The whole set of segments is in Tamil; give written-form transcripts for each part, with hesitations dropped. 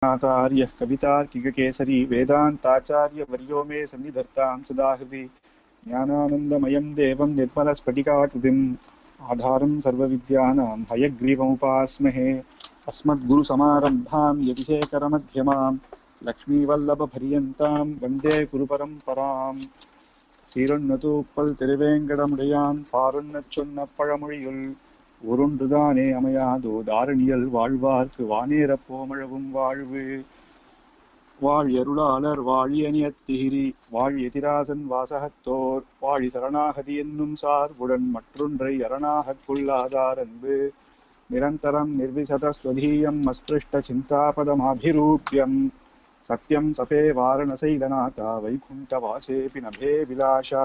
आचार्यः कवितार्किककेसरी वेदान्ताचार्यवर्यो मे सन्निधत्तां सदा हृदि ज्ञानानन्दमयं देवं निर्मलस्फटिकाकृतिम् आधारं सर्वविद्यानां हयग्रीवमुपास्महे अस्मद्गुरुसमारम्भां यतिशेखरमध्यमां लक्ष्मीवल्लभपर्यन्तां वन्दे गुरुपरम्पराम् சீரொன்னதூப்பல் திருவேங்கடமுடையான் சாரொன்னச் சொன்ன பழமொழியுள் உருண்டுதானே அமையாதோ தாரணியல் வாழ்வார்க்கு வானேரப் போமழவும் வாழ்வு வாழ் எருளாளர் வாழியணியத்திகிரி வாழ் எதிராசன் வாசகத்தோர் வாழி சரணாகதி என்னும் சார்புடன் மற்றொன்றை அரணாகக் கொள்ளாதார் அன்பு நிரந்தரம் நிர்விசதஸ்வதீயம் அஸ்பிருஷ்ட சிந்தாபதமாபிரூபியம் சத்யம் சபே வாரணசைலநாதா வைகுண்ட வாசேபி நபே விலாஷா.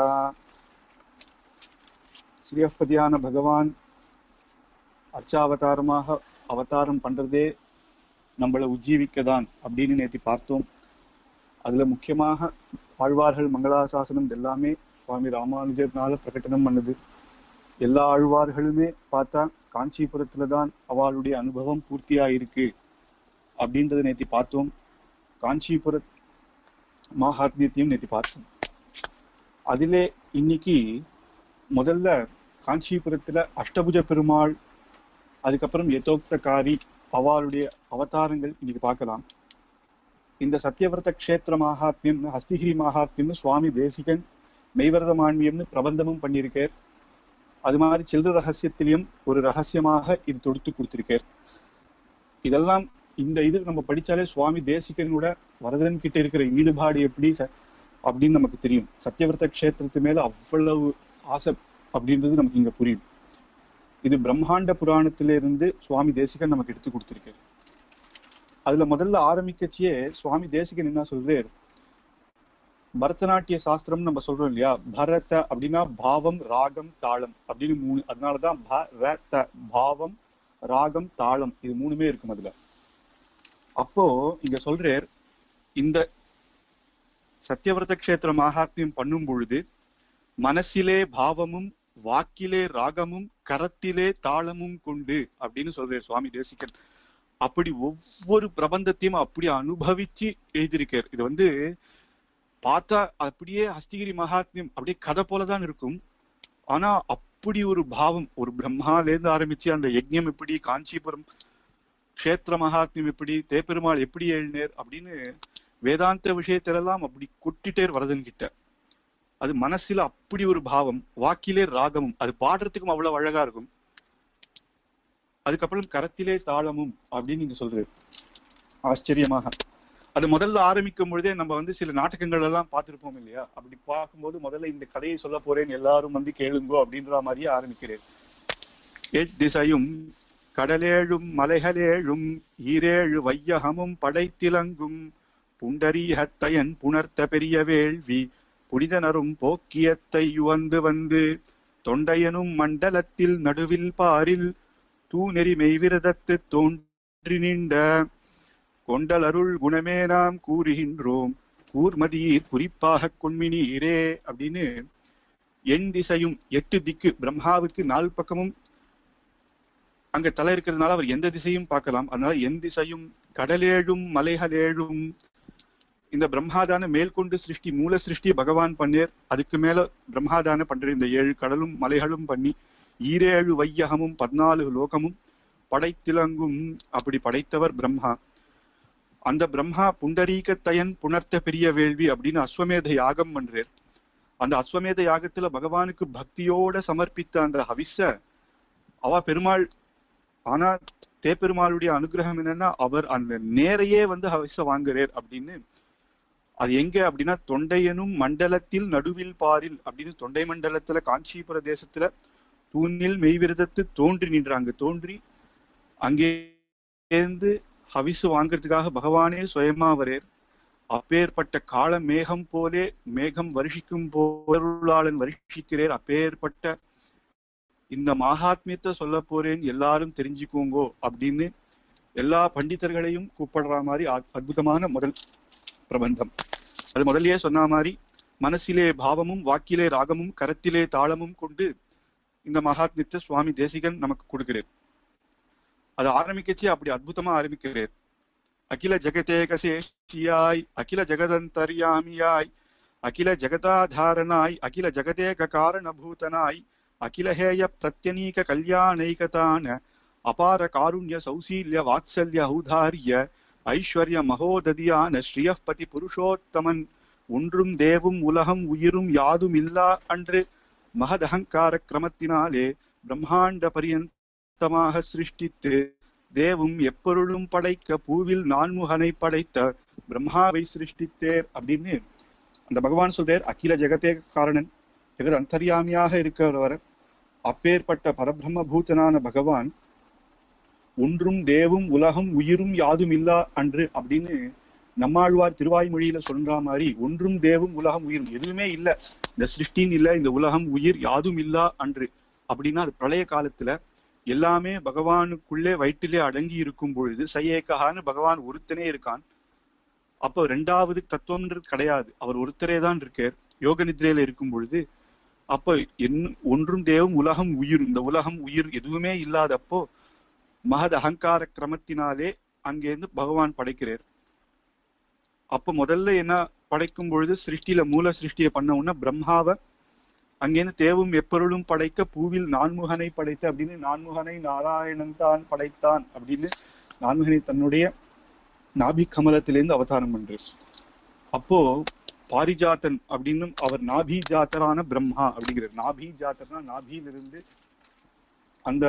ஸ்ரீயப்பதியான பகவான் அர்ச்சாவதாரமாக அவதாரம் பண்றதே நம்மளை உஜ்ஜீவிக்கதான் அப்படின்னு நேற்று பார்த்தோம். அதுல முக்கியமாக ஆழ்வார்கள் மங்களாசாசனம் எல்லாமே சுவாமி ராமானுஜர்னால பிரகடனம் பண்ணுது. எல்லா ஆழ்வார்களுமே பார்த்தா காஞ்சிபுரத்துலதான் அவளுடைய அனுபவம் பூர்த்தியாயிருக்கு அப்படின்றத நேற்று பார்த்தோம். காஞ்சிபுர மகாத்மியத்தையும் நேற்று பார்த்தோம். அதிலே இன்னைக்கு முதல்ல காஞ்சிபுரத்துல அஷ்டபுஜ பெருமாள், அதுக்கப்புறம் யதோக்தகாரி அவளுடைய அவதாரங்கள் இன்னைக்கு பார்க்கலாம். இந்த சத்தியவிரத கஷேத்திர மகாத்மியம், ஹஸ்திகிரி மகாத்மியம்னு சுவாமி தேசிகன் மெய்வரத மான்மியம்னு பிரபந்தமும் பண்ணியிருக்கார். அது மாதிரி சில்லற ரகசியத்திலையும் ஒரு ரகசியமாக இது தொடுத்து கொடுத்திருக்கார். இதெல்லாம் இந்த இது நம்ம படிச்சாலே சுவாமி தேசிகனோட வரதன் கிட்ட இருக்கிற ஈடுபாடு எப்படி அப்படின்னு நமக்கு தெரியும். சத்தியவிரத கஷேத்திரத்து மேல அவ்வளவு ஆசை அப்படின்றது நமக்கு இங்க புரியும். இது பிரம்மாண்ட புராணத்திலிருந்து சுவாமி தேசிகன் நமக்கு எடுத்து கொடுத்திருக்காரு. அதுல முதல்ல ஆரம்பிக்கச்சியே சுவாமி தேசிகன் என்ன சொல்றாரு, பரதநாட்டிய சாஸ்திரம் நம்ம சொல்றோம் இல்லையா, பரத அப்படின்னா பாவம் ராகம் தாளம் அப்படின்னு மூணு. அதனாலதான் பரத பாவம் ராகம் தாளம் இது மூணுமே இருக்கும் அதுல. அப்போ இங்க சொல்றார், இந்த சத்தியவிரத கஷேத்திர மகாத்மியம் பண்ணும் பொழுது மனசிலே பாவமும் வாக்கிலே ராகமும் கரத்திலே தாளமும் கொண்டு அப்படின்னு சொல்றார் சுவாமி தேசிகன். அப்படி ஒவ்வொரு பிரபந்தத்தையும் அப்படி அனுபவிச்சு எழுதியிருக்கார். இது பார்த்தா அப்படியே ஹஸ்திகிரி மகாத்மியம் அப்படியே கதை போலதான் இருக்கும். ஆனா அப்படி ஒரு பாவம், ஒரு பிரம்மாலேருந்து ஆரம்பிச்சு அந்த யஜ்ஞம் எப்படி, காஞ்சிபுரம் கஷேத்திர மகாத்மியம் எப்படி, தேப்பெருமாள் எப்படி எழுநேர் அப்படின்னு வேதாந்த விஷயத்திலெல்லாம் அப்படி கொட்டிட்டேர் வரதன் கிட்ட. அது மனசுல அப்படி ஒரு பாவம், வாக்கிலே ராகமும், அது பாடுறதுக்கும் அவ்வளவு அழகா இருக்கும். அதுக்கப்புறம் கரத்திலே தாளமும் அப்படின்னு நீங்க சொல்றது ஆச்சரியமாக. அது முதல்ல ஆரம்பிக்கும் பொழுதே நம்ம சில நாடகங்கள் எல்லாம் பார்த்திருப்போம் இல்லையா. அப்படி பார்க்கும்போது முதல்ல இந்த கதையை சொல்ல போறேன், எல்லாரும் கேளுங்கோ அப்படின்ற மாதிரியே ஆரம்பிக்கிறேன். திசையும் கடலேழும் மலைகளேழும் ஈரேழு வையகமும் படைத்திலங்கும் புண்டரீகத்தையன் புணர்த்த பெரிய வேள்வி புனிதனரும் போக்கியத்தை வந்து தொண்டையனும் மண்டலத்தில் நடுவில் பாரில் தூநெறி மெய்விரதத்து தோன்றி நின்ற கொண்டலருள் குணமே நாம் கூறுகின்றோம் கூர்மதியீர் குறிப்பாக கொண்மினீரே அப்படின்னு எண் திசையும் 8 திக்கு, பிரம்மாவுக்கு 4 பக்கமும் அங்க தலை இருக்கிறதுனால அவர் எந்த திசையும் பார்க்கலாம். அதனால என் திசையும் கடலேழும் மலைகளேழும், இந்த பிரம்மாதான மேல்கொண்டு சிருஷ்டி மூல சிருஷ்டி பகவான் பண்ணேர். அதுக்கு மேல பிரம்மாதான பண்ற இந்த 7 கடலும் மலைகளும் பண்ணி ஈரேழு வையகமும் 14 லோகமும் படைத்திலங்கும், அப்படி படைத்தவர் பிரம்மா. அந்த பிரம்மா புண்டரீகத்தையன் புணர்த்த பெரிய வேள்வி அப்படின்னு அஸ்வமேத யாகம் பண்றார். அந்த அஸ்வமேத யாகத்துல பகவானுக்கு பக்தியோட சமர்ப்பித்த அந்த ஹவிஸ அவ பெருமாள். ஆனா தேப்பெருமாளுடைய அனுகிரகம் என்னன்னா அவர் அந்த நேரையே ஹவிஸ வாங்குறார் அப்படின்னு. அது எங்க அப்படின்னா தொண்டையனும் மண்டலத்தில் நடுவில் பாரில் அப்படின்னு, தொண்டை மண்டலத்துல காஞ்சிபுர தேசத்துல தூணில் மெய்விரதத்து தோன்றி நின்றாங்க. தோன்றி அங்கேருந்து ஹவிசு வாங்கிறதுக்காக பகவானே சுயமா வரேர். அப்பேற்பட்ட கால மேகம் போலே மேகம் வருஷிக்கும் போருளாளன் வருஷிக்கிறேர். அப்பேற்பட்ட இந்த மகாத்மியத்தை சொல்ல போறேன், எல்லாரும் தெரிஞ்சுக்கோங்கோ அப்படின்னு எல்லா பண்டிதர்களையும் கூப்பிடுற மாதிரி அற்புதமான முதல் பிரபந்தம். அது முதல்லயே சொன்ன மாதிரி மனசிலே பாவமும் வாக்கிலே ராகமும் கரத்திலே தாளமும் கொண்டு இந்த மகாத்மியத்தை சுவாமி தேசிகன் நமக்கு கொடுக்கிறார். அதை ஆரம்பிக்கச்சு அப்படி அற்புதமா ஆரம்பிக்கிறார். அகில ஜெகதேகசேஷியாய் அகில ஜெகதந்தர்யாமியாய் அகில ஜெகதாதாரணாய் அகில ஜெகதேக காரணபூதனாய் அகிலஹேய பிரத்யநீக கல்யாணைகதான அபார காருண்ய சௌசீல்ய வாத்சல்ய ஔதாரிய ஐஸ்வர்ய மகோததியான ஸ்ரீயப்பதி புருஷோத்தமன் ஒன்றும் தேவும் உலகம் உயிரும் யாதும் இல்லா அன்று மகதகங்கார கிரமத்தினாலே பிரம்மாண்ட பரியந்தமாக சிருஷ்டித்து தேவும் எப்பொருளும் படைக்க பூவில் நான்முகனை படைத்த பிரம்மாவை சிருஷ்டித்தேர் அப்படின்னு அந்த பகவான் சொல்றார். அகில ஜெகதே காரணன், ஜெகத் அந்தர்யாமியாக இருக்கிறவர், அப்பேற்பட்ட பரபிரம்ம பூதனான பகவான் ஒன்றும் தேவும் உலகம் உயிரும் யாதும் இல்லா அன்று அப்படின்னு நம்மாழ்வார் திருவாய்மொழியில சொல்ற மாதிரி ஒன்றும் தேவும் உலகம் உயிரும் எதுவுமே இல்லை, இந்த சிருஷ்டின்னு இல்லை, இந்த உலகம் உயிர் யாதும் இல்லா அன்று அப்படின்னா அது பிரளய காலத்துல எல்லாமே பகவானுக்குள்ளே வயிற்றிலே அடங்கி இருக்கும் பொழுது சையேகான்னு பகவான் ஒருத்தனே இருக்கான். அப்போ ரெண்டாவது தத்துவம்ன்றது கிடையாது, அவர் ஒருத்தரே தான் இருக்கார் யோக நித்ரையில இருக்கும் பொழுது. அப்போ ஒன்றும் தேவும் உலகம் உயிர், இந்த உலகம் உயிர் எதுவுமே இல்லாதப்போ மகத் அகங்கார கிரமத்தினாலே அங்கேருந்து பகவான் படைக்கிறார். அப்போ முதல்ல என்ன படைக்கும் பொழுது சிருஷ்டியில மூல சிருஷ்டியை பண்ண உடனே பிரம்மாவை அங்கேருந்து தேவும் எப்பொருளும் படைக்க பூவில் நான்முகனை படைத்த அப்படின்னு நான்முகனை நாராயணன் தான் படைத்தான் அப்படின்னு நான்முகனை தன்னுடைய நாபி கமலத்திலிருந்து அவதாரம் பண்றார். அப்போ பாரிஜாத்தன் அப்படின்னு அவர் நாபி ஜாத்தரான பிரம்மா அப்படிங்கிறார். நாபி ஜாத்தர்னா நாபியிலிருந்து அந்த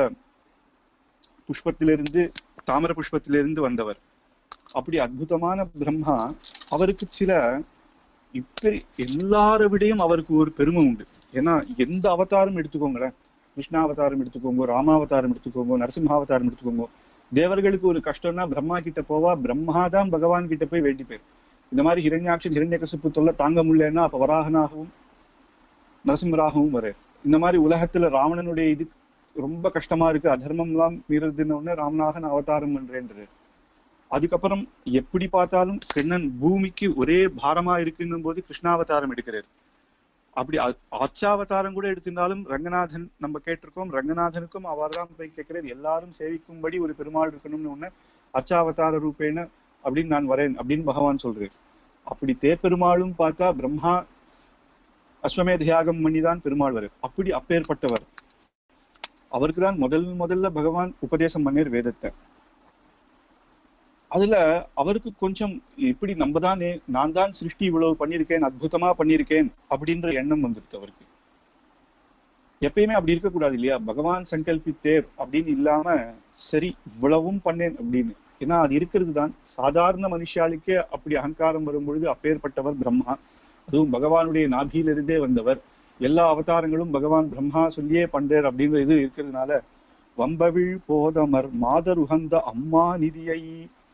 புஷ்பத்திலிருந்து தாமர புஷ்பத்திலிருந்து வந்தவர். அப்படி அற்புதமான பிரம்மா அவருக்கு சில இப்ப எல்லார விடையும் அவருக்கு ஒரு பெருமை உண்டு. ஏன்னா எந்த அவதாரம் எடுத்துக்கோங்களேன், கிருஷ்ணாவதாரம் எடுத்துக்கோங்க, ராமாவதாரம் எடுத்துக்கோங்க, நரசிம்ஹாவதாரம் எடுத்துக்கோங்க, தேவர்களுக்கு ஒரு கஷ்டம்னா பிரம்மா கிட்ட போவா, பிரம்மா தான் பகவான் கிட்ட போய் வேண்டி போயிரு. இந்த மாதிரி ஹிரண்யாட்சன் ஹிரண்யகசிப்பு தொல்லை தாங்க முடியலன்னா அப்ப வராகனாகவும் நரசிம்மராகவும் வர. இந்த மாதிரி உலகத்துல ராவணனுடைய இது ரொம்ப கஷ்டமா இருக்கு, அதர்மம் எல்லாம் மீறதுன்னு உடனே ராமநாதன் அவதாரம் பண்றேன்றாரு. அதுக்கப்புறம் எப்படி பார்த்தாலும் கிருஷ்ணன் பூமிக்கு ஒரே பாரமா இருக்குன்னும் போது கிருஷ்ணாவதாரம் எடுக்கிறார். அப்படி அர்ச்சாவதாரம் கூட எடுத்திருந்தாலும் ரங்கநாதன் நம்ம கேட்டிருக்கோம், ரங்கநாதனுக்கும் அவர் தான் போய் கேட்கிறார், எல்லாரும் சேவிக்கும்படி ஒரு பெருமாள் இருக்கணும்னு ஒண்ணு அர்ச்சாவதார ரூபேன அப்படின்னு நான் வரேன் அப்படின்னு பகவான் சொல்றாரு. அப்படி தேப்பெருமாளும் பார்த்தா பிரம்மா அஸ்வமேத யாகம் பண்ணிதான் பெருமாள் வர. அப்படி அப்பேற்பட்டவர் அவருக்கு தான் முதல்ல பகவான் உபதேசம் பண்ணார் வேதத்தை. அதுல அவருக்கு கொஞ்சம் இப்படி நம்ம தானே நான் தான் சிருஷ்டி இவ்வளவு பண்ணியிருக்கேன், அற்புதமா பண்ணியிருக்கேன் அப்படின்ற எண்ணம் வந்துருது அவருக்கு. எப்பயுமே அப்படி இருக்கக்கூடாது இல்லையா, பகவான் சங்கல்பித்தேர் அப்படின்னு இல்லாம சரி இவ்வளவும் பண்ணேன் அப்படின்னு. ஏன்னா அது இருக்கிறது தான் சாதாரண மனுஷாளுக்கே அப்படி அகங்காரம் வரும் பொழுது அப்பேற்பட்டவர் பிரம்மா, அதுவும் பகவானுடைய நாபியிலிருந்தே வந்தவர், எல்லா அவதாரங்களும் பகவான் பிரம்மா சொல்லியே பண்றார் அப்படின்ற இது இருக்கிறதுனால வம்பவிழ் போதமர் மாதருகந்த அம்மா நிதியை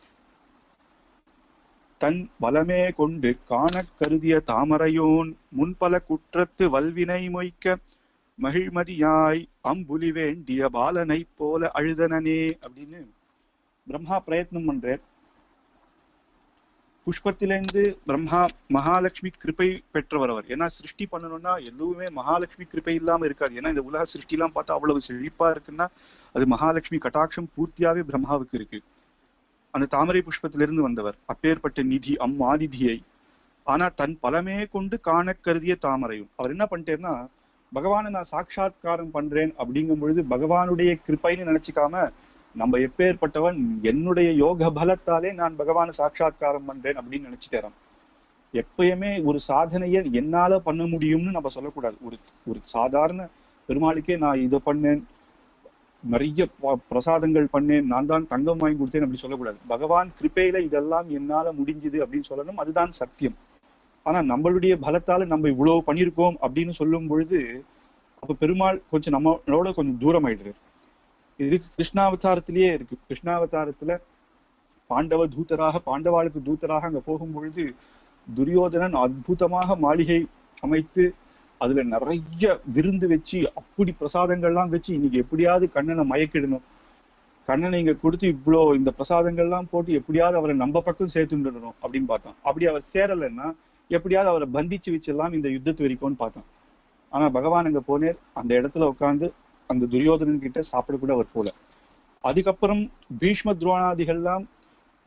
தன் வலமே கொண்டு காண கருதிய தாமரையோன் முன்பல குற்றத்து வல்வினை மொய்க்க மகிழ்மதியாய் அம்புலி வேண்டிய பாலனை போல அழுதனனே அப்படின்னு பிரம்மா பிரயத்னம் பண்றார். புஷ்பத்திலேருந்து பிரம்மா மகாலட்சுமி கிருப்பை பெற்றவர் அவர். ஏன்னா சிருஷ்டி பண்ணணும்னா எதுவுமே மகாலட்சுமி கிருப்பை இல்லாம இருக்காது. ஏன்னா இந்த உலக சிருஷ்டி எல்லாம் பார்த்தா அவ்வளவு செழிப்பா இருக்குன்னா அது மகாலட்சுமி கட்டாட்சம் பூர்த்தியாவே பிரம்மாவுக்கு இருக்கு. அந்த தாமரை புஷ்பத்திலிருந்து வந்தவர், அப்பேற்பட்ட நிதி அம்மாநிதியை ஆனா தன் பலமே கொண்டு காண கருதிய தாமரையும். அவர் என்ன பண்ணிட்டேன்னா பகவானை நான் சாட்சாத்காரம் பண்றேன் அப்படிங்கும் பொழுது பகவானுடைய கிருப்பைன்னு நினைச்சுக்காம நம்ம எப்பேற்பட்டவன் என்னுடைய யோக பலத்தாலே நான் பகவானை சாட்சாத்காரம் பண்றேன் அப்படின்னு நினைச்சுட்டேன். எப்பயுமே ஒரு சாதனையை என்னால பண்ண முடியும்னு நம்ம சொல்லக்கூடாது. ஒரு சாதாரண பெருமாளுக்கே நான் இதை பண்ணேன், நிறைய பிரசாதங்கள் பண்ணேன், நான் தான் தங்கம் வாங்கி கொடுத்தேன் அப்படி சொல்லக்கூடாது. பகவான் கிருப்பையில இதெல்லாம் என்னால முடிஞ்சுது அப்படின்னு சொல்லணும், அதுதான் சத்தியம். ஆனா நம்மளுடைய பலத்தால நம்ம இவ்வளவு பண்ணியிருக்கோம் அப்படின்னு சொல்லும் பொழுது அப்ப பெருமாள் கொஞ்சம் நம்மளோட கொஞ்சம் தூரம் ஆயிடுறாரு. இது கிருஷ்ணாவதாரத்திலேயே இருக்கு. கிருஷ்ணாவதாரத்துல பாண்டவ தூதராக பாண்டவாளுக்கு தூதராக அங்க போகும் பொழுது துரியோதனன் அற்புதமாக மாளிகை அமைத்து அதுல நிறைய விருந்து வச்சு அப்படி பிரசாதங்கள்லாம் வச்சு இன்னைக்கு எப்படியாவது கண்ணனை மயக்கிடணும், கண்ணனை இங்க கொடுத்து இவ்வளோ இந்த பிரசாதங்கள்லாம் போட்டு எப்படியாவது அவரை நம்ம பக்கம் சேர்த்துடணும் அப்படின்னு பார்த்தான். அப்படி அவர் சேரலைன்னா எப்படியாவது அவரை பந்திச்சு வச்சிடலாம் இந்த யுத்தத்து வரைக்கும்னு பார்த்தான். ஆனா பகவான் அங்க போனேர், அந்த இடத்துல உட்காந்து அந்த துரியோதனன் கிட்ட சாப்பிட கூட அவர் போல. அதுக்கப்புறம் பீஷ்ம துரோணாதிகள்லாம்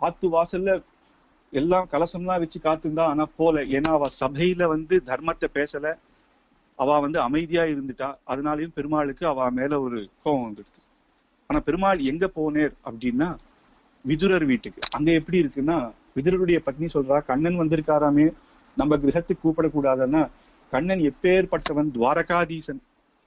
ஆத்து வாசல்ல எல்லாம் கலசம்லாம் வச்சு காத்திருந்தா, ஆனா போல. ஏன்னா அவ சபையில வந்து தர்மத்தை பேசல, அவ வந்து அமைதியா இருந்துட்டா. அதனாலயும் பெருமாளுக்கு அவ மேல ஒரு கோபம் வந்துடுது. ஆனா பெருமாள் எங்க போனேர் அப்படின்னா விதுரர் வீட்டுக்கு. அங்க எப்படி இருக்குன்னா, விதுரருடைய பத்னி சொல்றா, கண்ணன் வந்திருக்காராமே, நம்ம கிரகத்துக்கு கூப்பிடக்கூடாதுன்னா, கண்ணன் எப்பேற்பட்டவன், துவாரகாதீசன்,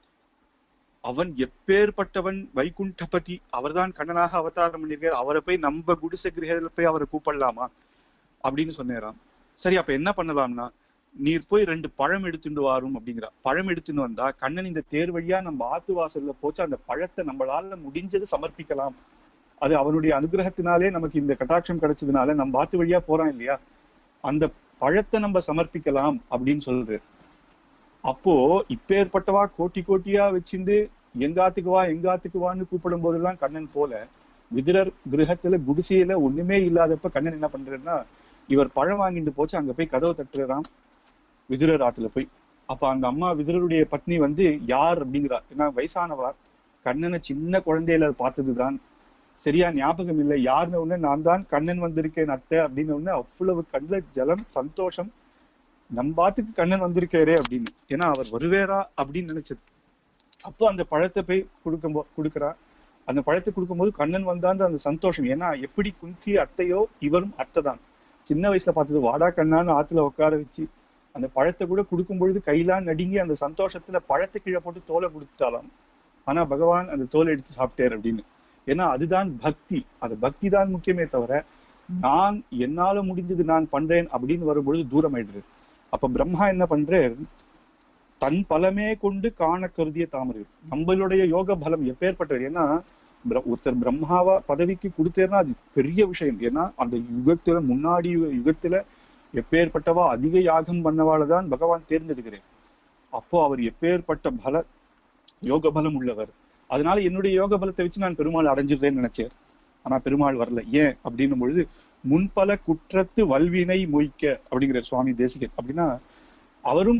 அவன் எப்பேற்பட்டவன், வைகுண்டபதி, அவர்தான் கண்ணனாக அவதாரம் பண்ணியிருக்கார், அவரை போய் நம்ம குடிசை கிரகத்துல போய் அவரை கூப்பிடலாமா அப்படின்னு சொன்னேராம். சரி, அப்ப என்ன பண்ணலாம்னா, நீர் போய் 2 பழம் எடுத்துட்டு வாரும் அப்படிங்கிறா. பழம் எடுத்துன்னு வந்தா கண்ணன் இந்த தேர் வழியா நம்ம ஆத்து வாசல்ல போச்சு, அந்த பழத்தை நம்மளால முடிஞ்சது சமர்ப்பிக்கலாம். அது அவனுடைய அனுகிரகத்தினாலே நமக்கு இந்த கட்டாட்சம் கிடைச்சதுனால நம்ம ஆத்து வழியா போறான் இல்லையா, அந்த பழத்தை நம்ம சமர்ப்பிக்கலாம் அப்படின்னு சொல்றது. அப்போ இப்பேற்பட்டவா கோட்டி கோட்டியா வச்சுட்டு எங்காத்துக்கு வான்னு கூப்பிடும் போதெல்லாம் கண்ணன் போல, விதுரர் கிரகத்துல குடிசையில ஒண்ணுமே இல்லாதப்ப கண்ணன் என்ன பண்றாருன்னா, இவர் பழம் வாங்கிட்டு போச்சு, அங்க போய் கதவை தட்டுறான் விதுரர் ஆத்துல போய். அப்ப அந்த அம்மா விதுரருடைய பத்னி வந்து யார் அப்படிங்கிறா. ஏன்னா வயசானவா, கண்ணனை சின்ன குழந்தையில பார்த்ததுதான், சரியா ஞாபகம் இல்லை. யாருன்னு ஒண்ணு, நான் தான் கண்ணன் வந்திருக்கேன் அத்தை அப்படின்னு ஒண்ணு. அவ்வளவு கண்ல ஜலம், சந்தோஷம், நம்பாத்துக்கு கண்ணன் வந்திருக்காரே அப்படின்னு. ஏன்னா அவர் வருவேரா அப்படின்னு நினைச்சது. அப்போ அந்த பழத்தை போய் கொடுக்குறா. அந்த பழத்தை கொடுக்கும்போது கண்ணன் வந்தான்ற அந்த சந்தோஷம். ஏன்னா எப்படி குந்தி அத்தையோ இவரும் அத்தை தான். சின்ன வயசுல பார்த்தது, வாடா கண்ணான்னு ஆத்துல உட்கார வச்சு அந்த பழத்தை கூட கொடுக்கும் பொழுது கையெல்லாம் நடுங்கி அந்த சந்தோஷத்துல பழத்தை கீழே போட்டு தோலை கொடுத்துட்டாலாம். ஆனா பகவான் அந்த தோலை எடுத்து சாப்பிட்டார் அப்படின்னு. ஏன்னா அதுதான் பக்தி. அது பக்தி தான் முக்கியமே தவிர, நான் என்னால முடிஞ்சது நான் பண்றேன் அப்படின்னு வரும்பொழுது தூரம் ஆயிடுறது. அப்ப பிரம்மா என்ன பண்றார், தன் பலமே கொண்டு காண கருதிய தாமரை. நம்மளுடைய யோக பலம் எப்பேற்பட்டது. ஏன்னா ஒருத்தர் பிரம்மாவா பதவிக்கு கொடுத்தேன்னா அது பெரிய விஷயம். ஏன்னா அந்த யுகத்துல, முன்னாடி யுகத்துல எப்பேற்பட்டவா அதிக யாகம் பண்ணவாள்தான் பகவான் தேர்ந்தெடுக்கிறேன். அப்போ அவர் எப்பேற்பட்ட யோக பலம் உள்ளவர். அதனால என்னுடைய யோக பலத்தை வச்சு நான் பெருமாள் அடைஞ்சிருந்தேன்னு நினைச்சேன். ஆனா பெருமாள் வரல. ஏன் அப்படின்னும் பொழுது, முன்பல குற்றத்து வல்வினை மொய்க்க அப்படிங்கிற சுவாமி தேசிகன். அப்படின்னா அவரும்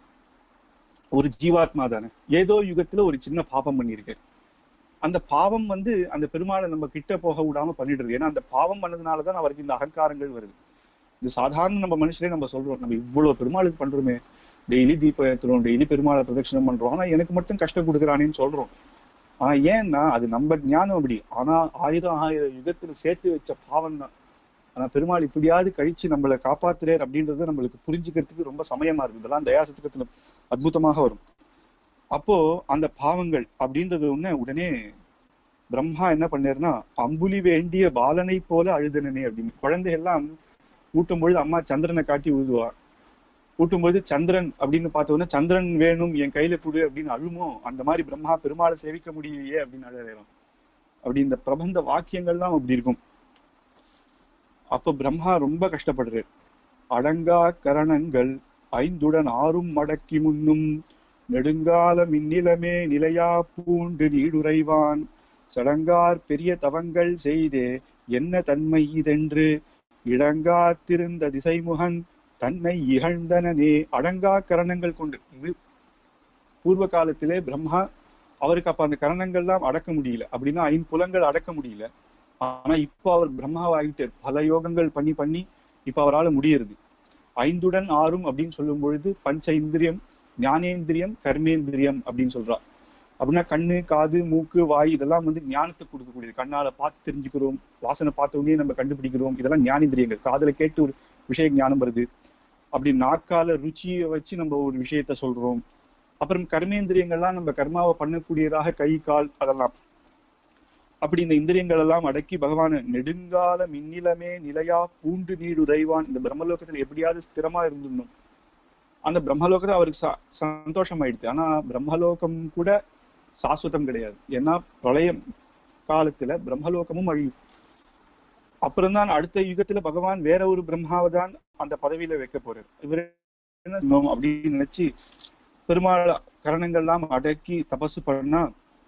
ஒரு ஜீவாத்மா தானே, ஏதோ யுகத்துல ஒரு சின்ன பாபம் பண்ணியிருக்காரு. அந்த பாவம் வந்து அந்த பெருமாளை நம்ம கிட்ட போக விடாம பண்ணிடுறது. ஏன்னா அந்த பாவம் பண்ணதுனாலதான் அவருக்கு இந்த அகங்காரங்கள் வருது. இது சாதாரண நம்ம மனுஷரே நம்ம சொல்றோம், நம்ம இவ்வளவு பெருமாளுக்கு பண்றோமே, டெய்லி தீபம் ஏற்றுறோம், டெய்லி பெருமாளை பிரதட்சணம் பண்றோம், ஆனா எனக்கு மட்டும் கஷ்டம் கொடுக்குறானேன்னு சொல்றோம். ஆனா ஏன்னா அது நம்ம ஞானம் அப்படி. ஆனா 1000 யுகத்துல சேர்த்து வச்ச பாவம் தான். ஆனா பெருமாள் இப்படியாவது கழிச்சு நம்மளை காப்பாத்துறார் அப்படின்றது நம்மளுக்கு புரிஞ்சுக்கிறதுக்கு ரொம்ப சமயமா இருக்கு. இதெல்லாம் தயாசத்துக்கத்துல அற்புதமாக வரும். அப்போ அந்த பாவங்கள் அப்படின்றது உடனே பிரம்மா என்ன பண்ணாருன்னா, அம்புலி வேண்டிய பாலனை போல அழுதனே அப்படின்னு. குழந்தைகள்லாம் ஊட்டும் பொழுது அம்மா சந்திரனை காட்டி ஊதுவா. ஊட்டும் பொழுது சந்திரன் அப்படின்னு பார்த்தோன்னா, சந்திரன் வேணும் என் கையில கொடு அப்படின்னு அழுமோ, அந்த மாதிரி பிரம்மா பெருமாளை சேவிக்க முடியலையே அப்படின்னு அழறோம். அப்படி இந்த பிரபந்த வாக்கியங்கள்லாம் அப்படி இருக்கும். அப்ப பிரம்மா ரொம்ப கஷ்டப்படுறாரு. அடங்கா கரணங்கள் 5 6 மடக்கி முன்னும் நெடுங்கால மின்னிலமே நிலையா பூண்டு நீடுரைவான் சடங்கார் பெரிய தவங்கள் செய்தே என்ன தன்மை இதென்று இடங்காத்திருந்த திசைமுகன் தன்னை இகழ்ந்தனே. அடங்கா கரணங்கள் கொண்டு, இது பூர்வ காலத்திலே பிரம்மா அவருக்கு அப்ப அந்த கரணங்கள்லாம் அடக்க முடியல. அப்படின்னா 5 புலங்கள் அடக்க முடியல. ஆனா இப்போ அவர் பிரம்மாவாகிட்டார். பல யோகங்கள் பண்ணி இப்ப அவரால் முடியறது. 5 6 அப்படின்னு சொல்லும் பொழுது பஞ்ச இந்திரியம், ஞானேந்திரியம், கர்மேந்திரியம் அப்படின்னு சொல்றா. அப்படின்னா கண்ணு, காது, மூக்கு, வாய் இதெல்லாம் வந்து ஞானத்தை கொடுக்கக்கூடியது. கண்ணால பார்த்து தெரிஞ்சுக்கிறோம், வாசனை பார்த்த உடனே நம்ம கண்டுபிடிக்கிறோம், இதெல்லாம் ஞானேந்திரியங்கள். காதுல கேட்டு ஒரு விஷய ஞானம் வருது. அப்படி நாக்கால ருச்சியை வச்சு நம்ம ஒரு விஷயத்த சொல்றோம். அப்புறம் கர்மேந்திரியங்கள்லாம் நம்ம கர்மாவை பண்ணக்கூடியதாக கை, கால், அதெல்லாம். அப்படி இந்த இந்திரியங்கள் எல்லாம் அடக்கி பகவான நெடுங்கால மின்னிலமே நிலையா பூண்டு நீடு உதைவான். இந்த பிரம்மலோகத்துல எப்படியாவது ஸ்திரமா இருந்துடணும். அந்த பிரம்மலோகத்தை அவருக்கு சந்தோஷம் ஆயிடுது. ஆனா பிரம்மலோகம் கூட சாஸ்வதம் கிடையாது. ஏன்னா பிரளயம் காலத்துல பிரம்மலோகமும் அழியும். அப்புறம்தான் அடுத்த யுகத்துல பகவான் வேற ஒரு பிரம்மாவை தான் அந்த பதவியில வைக்க போறாரு. இவர் என்ன அப்படின்னு நினைச்சு பெருமாள் கரணங்கள்லாம் அடக்கி தபசு பண்ணா,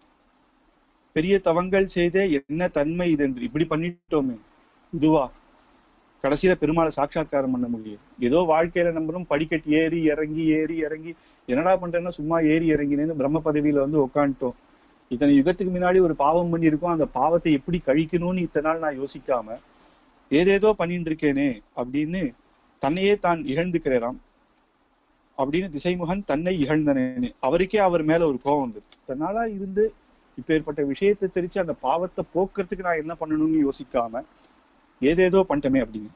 பெரிய தவங்கள் செய்தே என்ன தன்மை இது என்று இப்படி பண்ணிட்டோமே, இதுவா கடைசியில பெருமாளை சாட்சாத்காரம் பண்ண முடியும். ஏதோ வாழ்க்கையில நம்பரும் படிக்கட்டு ஏறி இறங்கி என்னடா பண்றேன்னா சும்மா ஏறி இறங்கினேன்னு பிரம்ம பதவியில வந்து உட்காந்துட்டோம். இத்தனை யுகத்துக்கு முன்னாடி ஒரு பாவம் பண்ணியிருக்கோம், அந்த பாவத்தை எப்படி கழிக்கணும்னு இத்தனை நாள் நான் யோசிக்காம ஏதேதோ பண்ணிட்டு இருக்கேனே அப்படின்னு தன்னையே தான் இகழ்ந்துக்கிறாராம். அப்படின்னு திசைமுகன் தன்னை இகழ்ந்தனேன்னு அவருக்கே அவர் மேல ஒரு கோபம் வந்தது. தன்னால இருந்து இப்ப ஏற்பட்ட விஷயத்தை தெரிச்சு அந்த பாவத்தை போக்குறதுக்கு நான் என்ன பண்ணணும்னு யோசிக்காம ஏதேதோ பண்ணிட்டமே அப்படின்னு.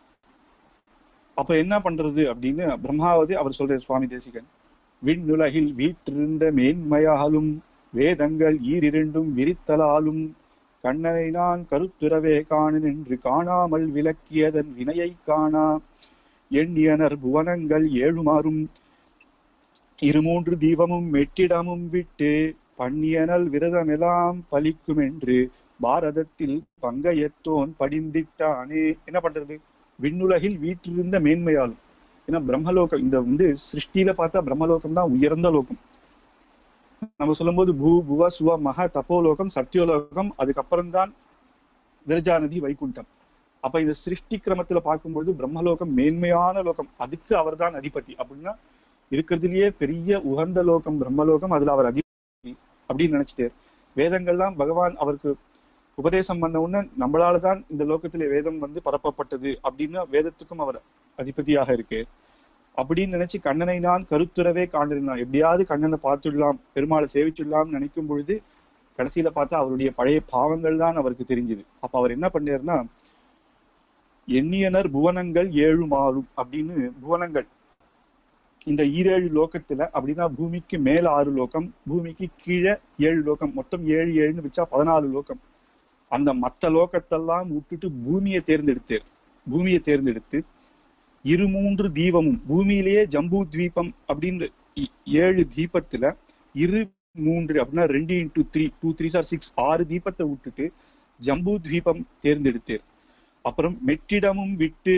அப்ப என்ன பண்றது அப்படின்னு பிரம்மாவது அவர் சொல்றாரு சுவாமி தேசிகன். விண்ணுலகில் வீற்றிருந்த மேன்மையாலும் வேதங்கள் ஈரிரண்டும் விரித்தலாலும் கண்ணனை நான் கருத்துறவே காணன் என்று காணாமல் விளக்கியதன் வினையை காணா எண்ணியனர் புவனங்கள் ஏழுமாறும் இருமூன்று தீபமும் மெட்டிடமும் விட்டு பண்ணியனல் விரதமெல்லாம் பலிக்கும் என்று பாரதத்தில் பங்கையத்தோன் படிந்திட்டானே. என்ன பண்றது? விண்ணுலகில் வீற்றிருந்த மேன்மையாலும், ஏன்னா பிரம்மலோகம் இந்த சிருஷ்டியில பார்த்தா பிரம்மலோகம் தான் உயர்ந்த லோகம். நம்ம சொல்லும் போது பூ புவ சுவ மக தப்போலோகம் சத்தியோலோகம், அதுக்கப்புறம் தான் விரஜாநதி வைகுண்டம். அப்ப இந்த சிருஷ்டி கிரமத்துல பார்க்கும்போது பிரம்மலோகம் மேன்மையான லோகம், அதுக்கு அவர் தான் அதிபதி. அப்படின்னா இருக்கிறதுலயே பெரிய உகந்த லோகம் பிரம்மலோகம், அதுல அவர் அதிபதி அப்படின்னு நினைச்சிட்டார். வேதங்கள்லாம் பகவான் அவருக்கு உபதேசம் பண்ண உடனே நம்மளாலதான் இந்த லோகத்திலே வேதம் பரப்பப்பட்டது அப்படின்னு வேதத்துக்கும் அவர் அதிபதியாக இருக்கு அப்படின்னு நினைச்சு கண்ணனை நான் கருத்துறவே காண்டிருந்தான். எப்படியாவது கண்ணனை பார்த்துடலாம், பெருமாளை சேவிச்சுடலாம் நினைக்கும் பொழுது கடைசியில பார்த்தா அவருடைய பழைய பாவங்கள் தான் அவருக்கு தெரிஞ்சுது. அப்ப அவர் என்ன பண்ணாருன்னா, எண்ணியனர் புவனங்கள் ஏழு மாறும் அப்படின்னு புவனங்கள் இந்த 7 லோகத்துல, அப்படின்னா பூமிக்கு மேல 6 லோகம், பூமிக்கு கீழே 7 லோகம், மொத்தம் 7 7ன்னு வச்சா 14 லோகம். அந்த மத்த லோகத்தெல்லாம் விட்டுட்டு பூமியை தேர்ந்தெடுத்து இருமூன்று தீபமும் பூமியிலேயே ஜம்பூ தீபம் அப்படின்னு 7 தீபத்துல 2 அப்படின்னா 2 × 3 2 3 6 6 தீபத்தை விட்டுட்டு ஜம்பூ தீபம் தேர்ந்தெடுத்தேர். அப்புறம் மெட்டிடமும் விட்டு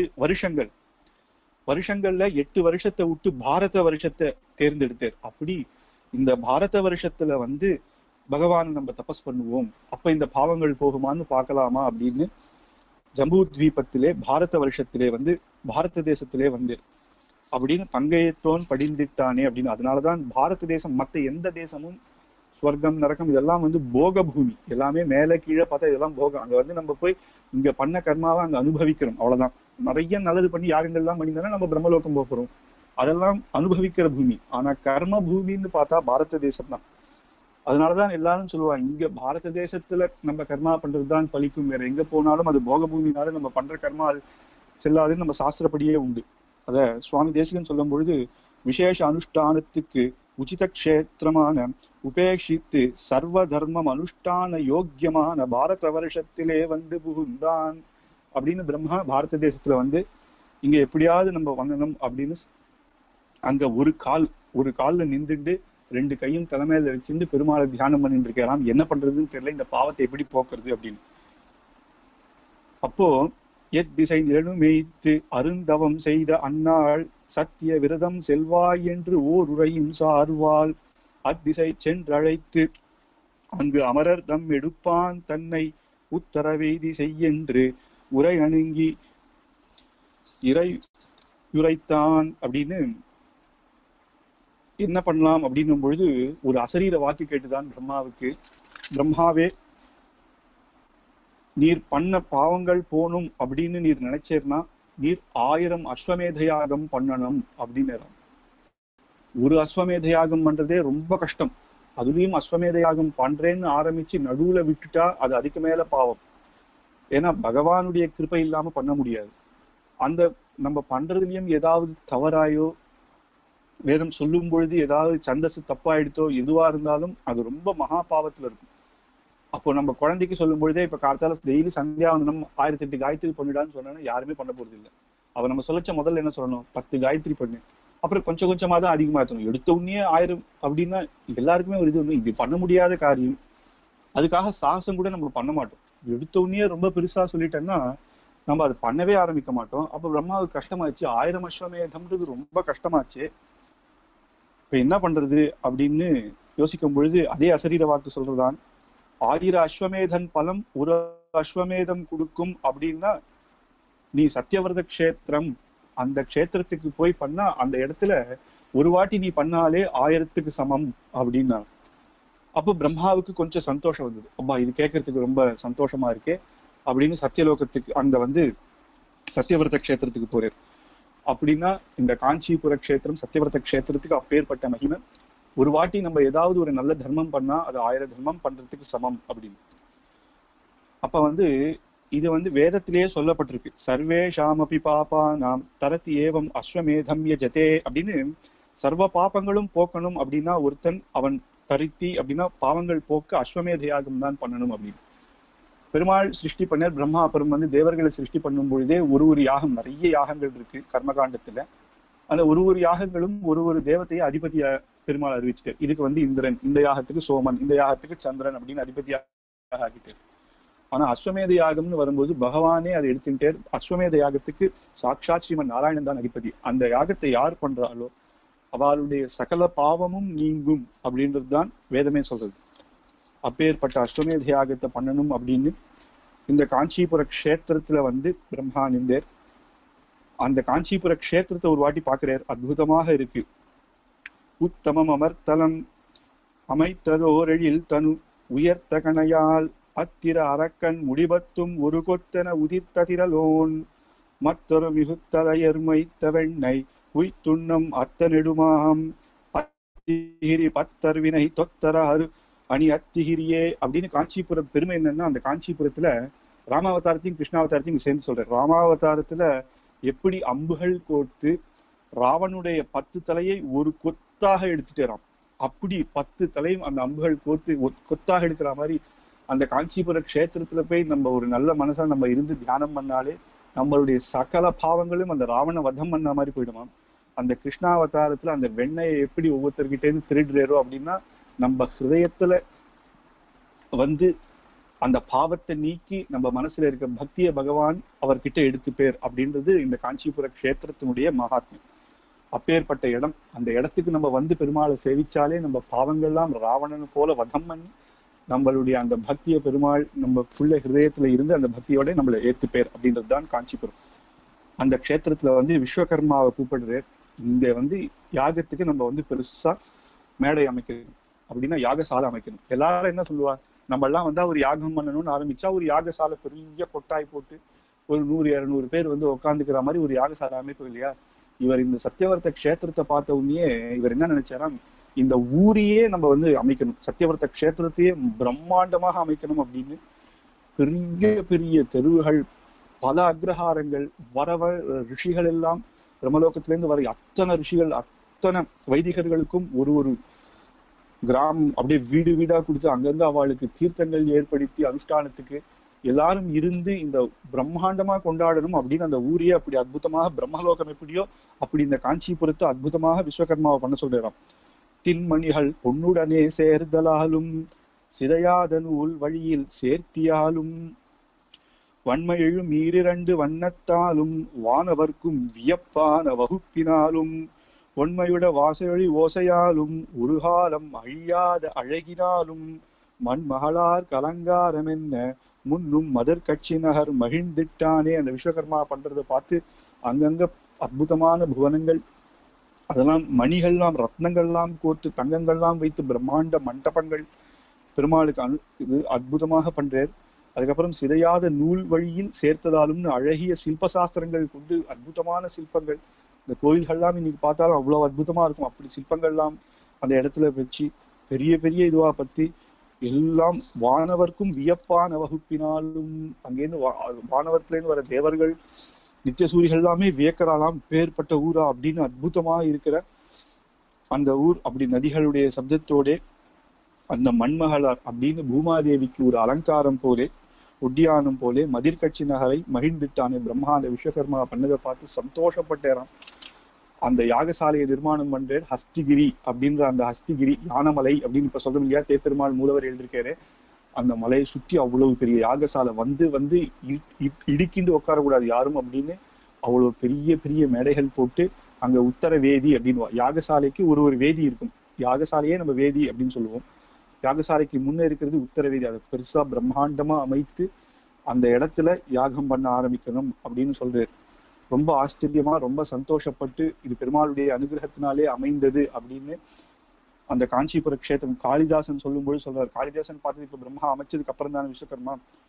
வருஷங்கள்ல 8 வருஷத்தை விட்டு பாரத வருஷத்தை தேர்ந்தெடுத்தார். அப்படி இந்த பாரத வருஷத்துல பகவான் நம்ம தபஸ் பண்ணுவோம், அப்ப இந்த பாவங்கள் போகுமான்னு பார்க்கலாமா அப்படின்னு ஜம்பூ தீபத்திலே பாரத வருஷத்திலே பாரத தேசத்திலே அப்படின்னு பங்கையத்தோன் படிந்திட்டானே அப்படின்னு. அதனாலதான் பாரத தேசம் மற்ற எந்த தேசமும் ஸ்வர்க்கம் நரகம் இதெல்லாம் போக பூமி, எல்லாமே மேல கீழே பார்த்தா இதெல்லாம் போகம். அங்க நம்ம போய் இங்க பண்ண கர்மாவை அங்க அனுபவிக்கிறோம், அவ்வளவுதான். நிறைய நல்லது பண்ணி யாகங்கள்லாம் பண்ணியிருந்தாலும் நம்ம பிரம்மலோகம் போகிறோம், அதெல்லாம் அனுபவிக்கிற பூமி. ஆனா கர்ம பூமின்னு பார்த்தா பாரத தேசம் தான். அதனாலதான் எல்லாரும் சொல்லுவாங்க, இங்க பாரத தேசத்துல நம்ம கர்மா பண்றதுதான் பலிக்கும், வேற எங்க போனாலும் அது போக பூமினால நம்ம பண்ற கர்மா அது செல்லாதுன்னு நம்ம சாஸ்திரப்படியே உண்டு. அத சுவாமி தேசிகன் சொல்லும் பொழுது, விசேஷ அனுஷ்டானத்துக்கு உச்சித கஷேத்திரமான உபேட்சித்து சர்வ தர்மம் அனுஷ்டான யோக்கியமான பாரத வருஷத்திலே புகுந்தான் அப்படின்னு. பிரம்மா பாரத தேசத்துல இங்க எப்படியாவது நம்ம வந்தணும் அப்படின்னு அங்க ஒரு கால்ல நின்றுட்டு 2 கையும் தலைமையில வச்சுட்டு பெருமாளை தியானம் பண்ணிட்டு இருக்கலாம். என்ன பண்றதுன்னு தெரியல, இந்த பாவத்தை எப்படி போக்குறது அப்படின்னு. அப்போ திசை நிலனுமேய்த்து அருந்தவம் செய்த அன்னாள் சத்திய விரதம் செல்வாய் என்று ஓர் உரையும் சார்வாள் அத்திசை சென்றழைத்து அங்கு அமரர் தம் எடுப்பான் தன்னை உத்தரவெய்தி செய்யென்று உரை அணுங்கி உரைத்தான் அப்படின்னு. என்ன பண்ணலாம் அப்படின்னும் பொழுது ஒரு அசரீர வாக்கு கேட்டுதான் பிரம்மாவுக்கு, பிரம்மாவே நீர் பண்ண பாவங்கள் போகணும் அப்படின்னு நீர் நினைச்சேர்னா நீர் 1000 அஸ்வமேத யாகம் பண்ணணும் அப்படின்னு. ஒரு அஸ்வமேத யாகம் பண்றதே ரொம்ப கஷ்டம், அதுலயும் அஸ்வமேத யாகம் பண்றேன்னு ஆரம்பிச்சு நடுவுல விட்டுட்டா அது அதுக்கு மேல பாவம். ஏன்னா பகவானுடைய கிருபை இல்லாம பண்ண முடியாது. அந்த நம்ம பண்றதுலயும் ஏதாவது தவறாயோ, வேதம் சொல்லும் பொழுது ஏதாவது சந்தசு தப்பாயிடுத்தோ, எதுவா இருந்தாலும் அது ரொம்ப மகா பாவத்துல இருக்கும். அப்போ நம்ம குழந்தைக்கு சொல்லும் பொழுதே, இப்ப காலத்தால டெய்லி சந்தியாவந்தனம் 1008 காயத்ரி பண்ணிடான்னு சொன்னா யாருமே பண்ண போறது இல்லை. அவ நம்ம சொல்லச்ச முதல்ல என்ன சொல்லணும், 10 காயத்ரி பண்ணு, அப்புறம் கொஞ்சம் கொஞ்சமா தான் அதிகமா இருக்கணும். எடுத்த உடனே 1000 அப்படின்னா எல்லாருக்குமே ஒரு இது இப்படி பண்ண முடியாத காரியம். அதுக்காக சாகசம் கூட நம்ம பண்ண மாட்டோம். எடுத்த உடனே ரொம்ப பெருசா சொல்லிட்டேன்னா நம்ம அதை பண்ணவே ஆரம்பிக்க மாட்டோம். அப்ப பிரம்மாவுக்கு கஷ்டமாச்சு, 1000 அஸ்வமேதம்ன்றது ரொம்ப கஷ்டமாச்சு, இப்ப என்ன பண்றது அப்படின்னு யோசிக்கும் பொழுது அதே அசரீர வாக்கு சொல்றதான், 1000 அஸ்வமேதன் பலம் ஒரு அஸ்வமேதம் கொடுக்கும் அப்படின்னா நீ சத்தியவிரத கஷேத்திரம் அந்த கஷேத்திரத்துக்கு போய் பண்ணா அந்த இடத்துல ஒரு வாட்டி நீ பண்ணாலே 1000க்கு சமம் அப்படின்னா. அப்போ பிரம்மாவுக்கு கொஞ்சம் சந்தோஷம் வந்தது. அப்பா இது கேட்கறதுக்கு ரொம்ப சந்தோஷமா இருக்கே, அப்படின்னு சத்தியலோகத்துக்கு அந்த வந்து சத்தியவிரத கஷேத்திரத்துக்கு போறார். அப்படின்னா இந்த காஞ்சிபுர கஷேத்திரம் சத்தியவிரத கஷேத்திரத்துக்கு அப்பேற்பட்ட மகிமை. ஒரு வாட்டி நம்ம ஏதாவது ஒரு நல்ல தர்மம் பண்ணா அது 1000 தர்மம் பண்றதுக்கு சமம் அப்படின்னு. அப்ப வந்து இது வந்து வேதத்திலேயே சொல்லப்பட்டிருக்கு. சர்வேஷாமபி பாபா நாம் தரத்தி ஏவம் அஸ்வமேதம் யஜதே அப்படின்னு. சர்வ பாபங்களும் போக்கணும் அப்படின்னா ஒருத்தன் அவன் தரித்தி அப்படின்னா பாவங்கள் போக்க அஸ்வமேத யாகம் தான் பண்ணணும் அப்படின்னு. பெருமாள் சிருஷ்டி பண்ணார். பிரம்மா அப்புறம் வந்து தேவர்களை சிருஷ்டி பண்ணும் பொழுதே ஒரு யாகம், நிறைய யாகங்கள் இருக்கு கர்மகாண்டத்துல. அந்த ஒரு யாகங்களும் ஒரு தேவத்தையை அதிபதியா பெருமாள் அறிவிச்சுட்டார். இதுக்கு வந்து இந்திரன், இந்த யாகத்துக்கு சோமன், இந்த யாகத்துக்கு சந்திரன் அப்படின்னு அதிபதியாக ஆகிட்டார். ஆனா அஸ்வமேத யாகம்னு வரும்போது பகவானே அதை எடுத்துட்டார். அஸ்வமேத யாகத்துக்கு சாட்சாத் ஸ்ரீமன் நாராயணன் தான் அதிபதி. அந்த யாகத்தை யார் பண்றாளோ அவளுடைய சகல பாவமும் நீங்கும் அப்படின்றது தான் வேதமே சொல்றது. அப்பேற்பட்ட அஸ்வமேத யாகத்தை பண்ணணும் அப்படின்னு இந்த காஞ்சிபுர கஷேத்திரத்துல வந்து பிரம்மா நின்றார். அந்த காஞ்சிபுர கஷேத்திரத்தை ஒரு வாட்டி பாக்குறார். அற்புதமாக இருக்கு. உத்தமம் அமர்த்தலம் அமைத்ததோரெழில் தனு உயர்த்த கணையால் அத்திர அரக்கன் முடிபத்தும் ஒரு கொத்தன உதிர்த்த திரலோன் மற்றொரு மிகுத்ததையர்மைத்த வெண்ணை உய்த்துண்ணம் அத்த நெடுமாம் அத்திகிரி பத்தர்வினை தொத்தர அரு அணி அத்திகிரியே அப்படின்னு. காஞ்சிபுரம் பெருமை என்னன்னா, அந்த காஞ்சிபுரத்துல ராமாவதாரத்தையும் கிருஷ்ணாவதாரத்தையும் சேர்ந்து சொல்றாரு. ராமாவதாரத்துல எப்படி அம்புகள் கோர்த்து ராவனுடைய 10 தலையை ஒரு கொத்தாக எடுத்துட்டாராம். அப்படி 10 தலையும் அந்த அம்புகள் கோர்த்து கொத்தாக எடுக்கிற மாதிரி அந்த காஞ்சிபுர கஷேத்திரத்துல போய் நம்ம ஒரு நல்ல மனசா நம்ம இருந்து தியானம் பண்ணாலே நம்மளுடைய சகல பாவங்களும் அந்த ராவண வதம் பண்ண மாதிரி போயிடுமா. அந்த கிருஷ்ணாவதாரத்துல அந்த வெண்ணையை எப்படி ஒவ்வொருத்தர்கிட்ட இருந்து திருடுறாரோ அப்படின்னா நம்ம ஹிருதயத்துல வந்து அந்த பாவத்தை நீக்கி நம்ம மனசுல இருக்க பக்திய பகவான் அவர்கிட்ட எடுத்து பேர் அப்படின்றது இந்த காஞ்சிபுர கஷேத்திரத்தினுடைய மகாத்மியம். அப்பேற்பட்ட இடம். அந்த இடத்துக்கு நம்ம வந்து பெருமாளை சேவிச்சாலே நம்ம பாவங்கள்லாம் ராவணன் போல வதம் பண்ணி நம்மளுடைய அந்த பக்திய பெருமாள் நம்மக்குள்ள ஹிருதயத்துல இருந்து அந்த பக்தியோட நம்மளை ஏத்துப்பேர் அப்படின்றது தான் காஞ்சிபுரம். அந்த க்ஷேத்திரத்துல வந்து விஸ்வகர்மாவை கூப்பிடுறார். இந்த வந்து யாகத்துக்கு நம்ம வந்து பெருசா மேடை அமைக்கணும் அப்படின்னா யாகசாலை அமைக்கணும். எல்லாரும் என்ன சொல்லுவா, நம்ம எல்லாம் வந்து ஒரு யாகம் பண்ணணும்னு ஆரம்பிச்சா ஒரு யாகசாலை பெரிய கொட்டாய் போட்டு ஒரு 100-200 பேர் வந்து உட்காந்துக்கிற மாதிரி ஒரு யாகசாலை அமைப்பு இல்லையா. இவர் இந்த சத்தியவர்த்த கஷேத்திரத்தை பார்த்த உடனே இவர் என்ன நினைச்சாரா, இந்த ஊரையே நம்ம வந்து அமைக்கணும், சத்தியவர்த்த கஷேத்திரத்தையே பிரம்மாண்டமாக அமைக்கணும் அப்படின்னு. பெரிய பெரிய தெருவுகள், பல அக்ரஹாரங்கள், ரிஷிகள் எல்லாம் பிரம்மலோகத்திலேருந்து வர அத்தனை ரிஷிகள், அத்தனை வைதிகர்களுக்கும் ஒரு கிராமம் அப்படியே வீடு வீடா கொடுத்து அங்கிருந்து அவளுக்கு தீர்த்தங்கள் ஏற்படுத்தி அனுஷ்டானத்துக்கு எல்லாரும் இருந்து இந்த பிரம்மாண்டமா கொண்டாடணும் அப்படின்னு அந்த ஊரையே அப்படி அற்புதமாக பிரம்மலோகம் எப்படியோ அப்படி இந்த காஞ்சிபுரத்தை அற்புதமாக விஸ்வகர்மாவை பண்ண சொல்றான். தின்மணிகள் பொன்னுடனே சேர்தலாலும் சிதையாத நூல் வழியில் சேர்த்தியாலும் வன்மையெழும் 2 வண்ணத்தாலும் வானவர்க்கும் வியப்பான வகுப்பினாலும் ஒன்மையுட வாசொழி ஓசையாலும் உருகாலம் அழியாத அழகினாலும் மண்மகளார் கலங்காரம் என்ன முன்னும் மதர் கட்சி நகர் மகிழ்ந்திட்டானே. அந்த விஸ்வகர்மா பண்றதை பார்த்து அங்கங்க அற்புதமான புவனங்கள், அதெல்லாம் மணிகள்லாம் ரத்னங்கள்லாம் கோர்த்து தங்கங்கள்லாம் வைத்து பிரம்மாண்ட மண்டபங்கள் பெருமாளுக்கு இது அற்புதமாக பண்றார். அதுக்கப்புறம் சிதையாத நூல் வழியில் சேர்த்ததாலும்னு அழகிய சில்பசாஸ்திரங்கள் கொண்டு அற்புதமான சிற்பங்கள். இந்த கோயில்கள்லாம் இன்னைக்கு பார்த்தாலும் அவ்வளவு அற்புதமா இருக்கும். அப்படி சிற்பங்கள்லாம் அந்த இடத்துல வச்சு பெரிய பெரிய இதுவா பத்தி எல்லாம் வானவர்க்கும் வியப்பான வகுப்பினாலும் அங்கேருந்து வானவர்லேருந்து வர தேவர்கள் நித்தியசூரிகள் எல்லாமே வியக்கறாலாம், பேர்பட்ட ஊரா அப்படின்னு அற்புதமா இருக்கிற அந்த ஊர். அப்படி நதிகளுடைய சப்தத்தோட அந்த மண்மகளார் அப்படின்னு பூமாதேவிக்கு ஒரு அலங்காரம் போலே ஒட்டியானம் போலே மதிர்கட்சி நகரை மகிழ்ந்துட்டானே பிரம்மா. அந்த விஸ்வகர்மா பண்ணதை பார்த்து சந்தோஷப்பட்டேறான். அந்த யாகசாலையை நிர்மாணம் பண்றார். ஹஸ்திகிரி அப்படின்ற அந்த ஹஸ்திகிரி யானமலை அப்படின்னு இப்ப சொல்றோம் இல்லையா, தேப்பெருமாள் மூலவர் எழுதியிருக்காரு. அந்த மலையை சுற்றி அவ்வளவு பெரிய யாகசாலை வந்து வந்து இடுக்கிண்டு உட்காரக்கூடாது யாரும் அப்படின்னு அவ்வளவு பெரிய பெரிய மேடைகள் போட்டு அங்க உத்தர வேதி அப்படின்னு யாகசாலைக்கு ஒரு வேதி இருக்கும். யாகசாலையே நம்ம வேதி அப்படின்னு சொல்லுவோம். யாகசாலைக்கு முன்னே இருக்கிறது உத்தர வேதி. அதை பெருசா பிரம்மாண்டமா அமைத்து அந்த இடத்துல யாகம் பண்ண ஆரம்பிக்கணும் அப்படின்னு சொல்றாரு. ரொம்ப ஆச்சரியமா ரொம்ப சந்தோஷப்பட்டு இது பெருமாளுடைய அனுகிரகத்தினாலே அமைந்தது அப்படின்னு அந்த காஞ்சிபுர கஷேத்திரம் காளிதாசன் சொல்லும்போது சொல்றாரு. காளிதாசன் பார்த்து இப்ப பிரம்மா அமைச்சதுக்கு அப்புறம் தானே விஸ்வகர்மா.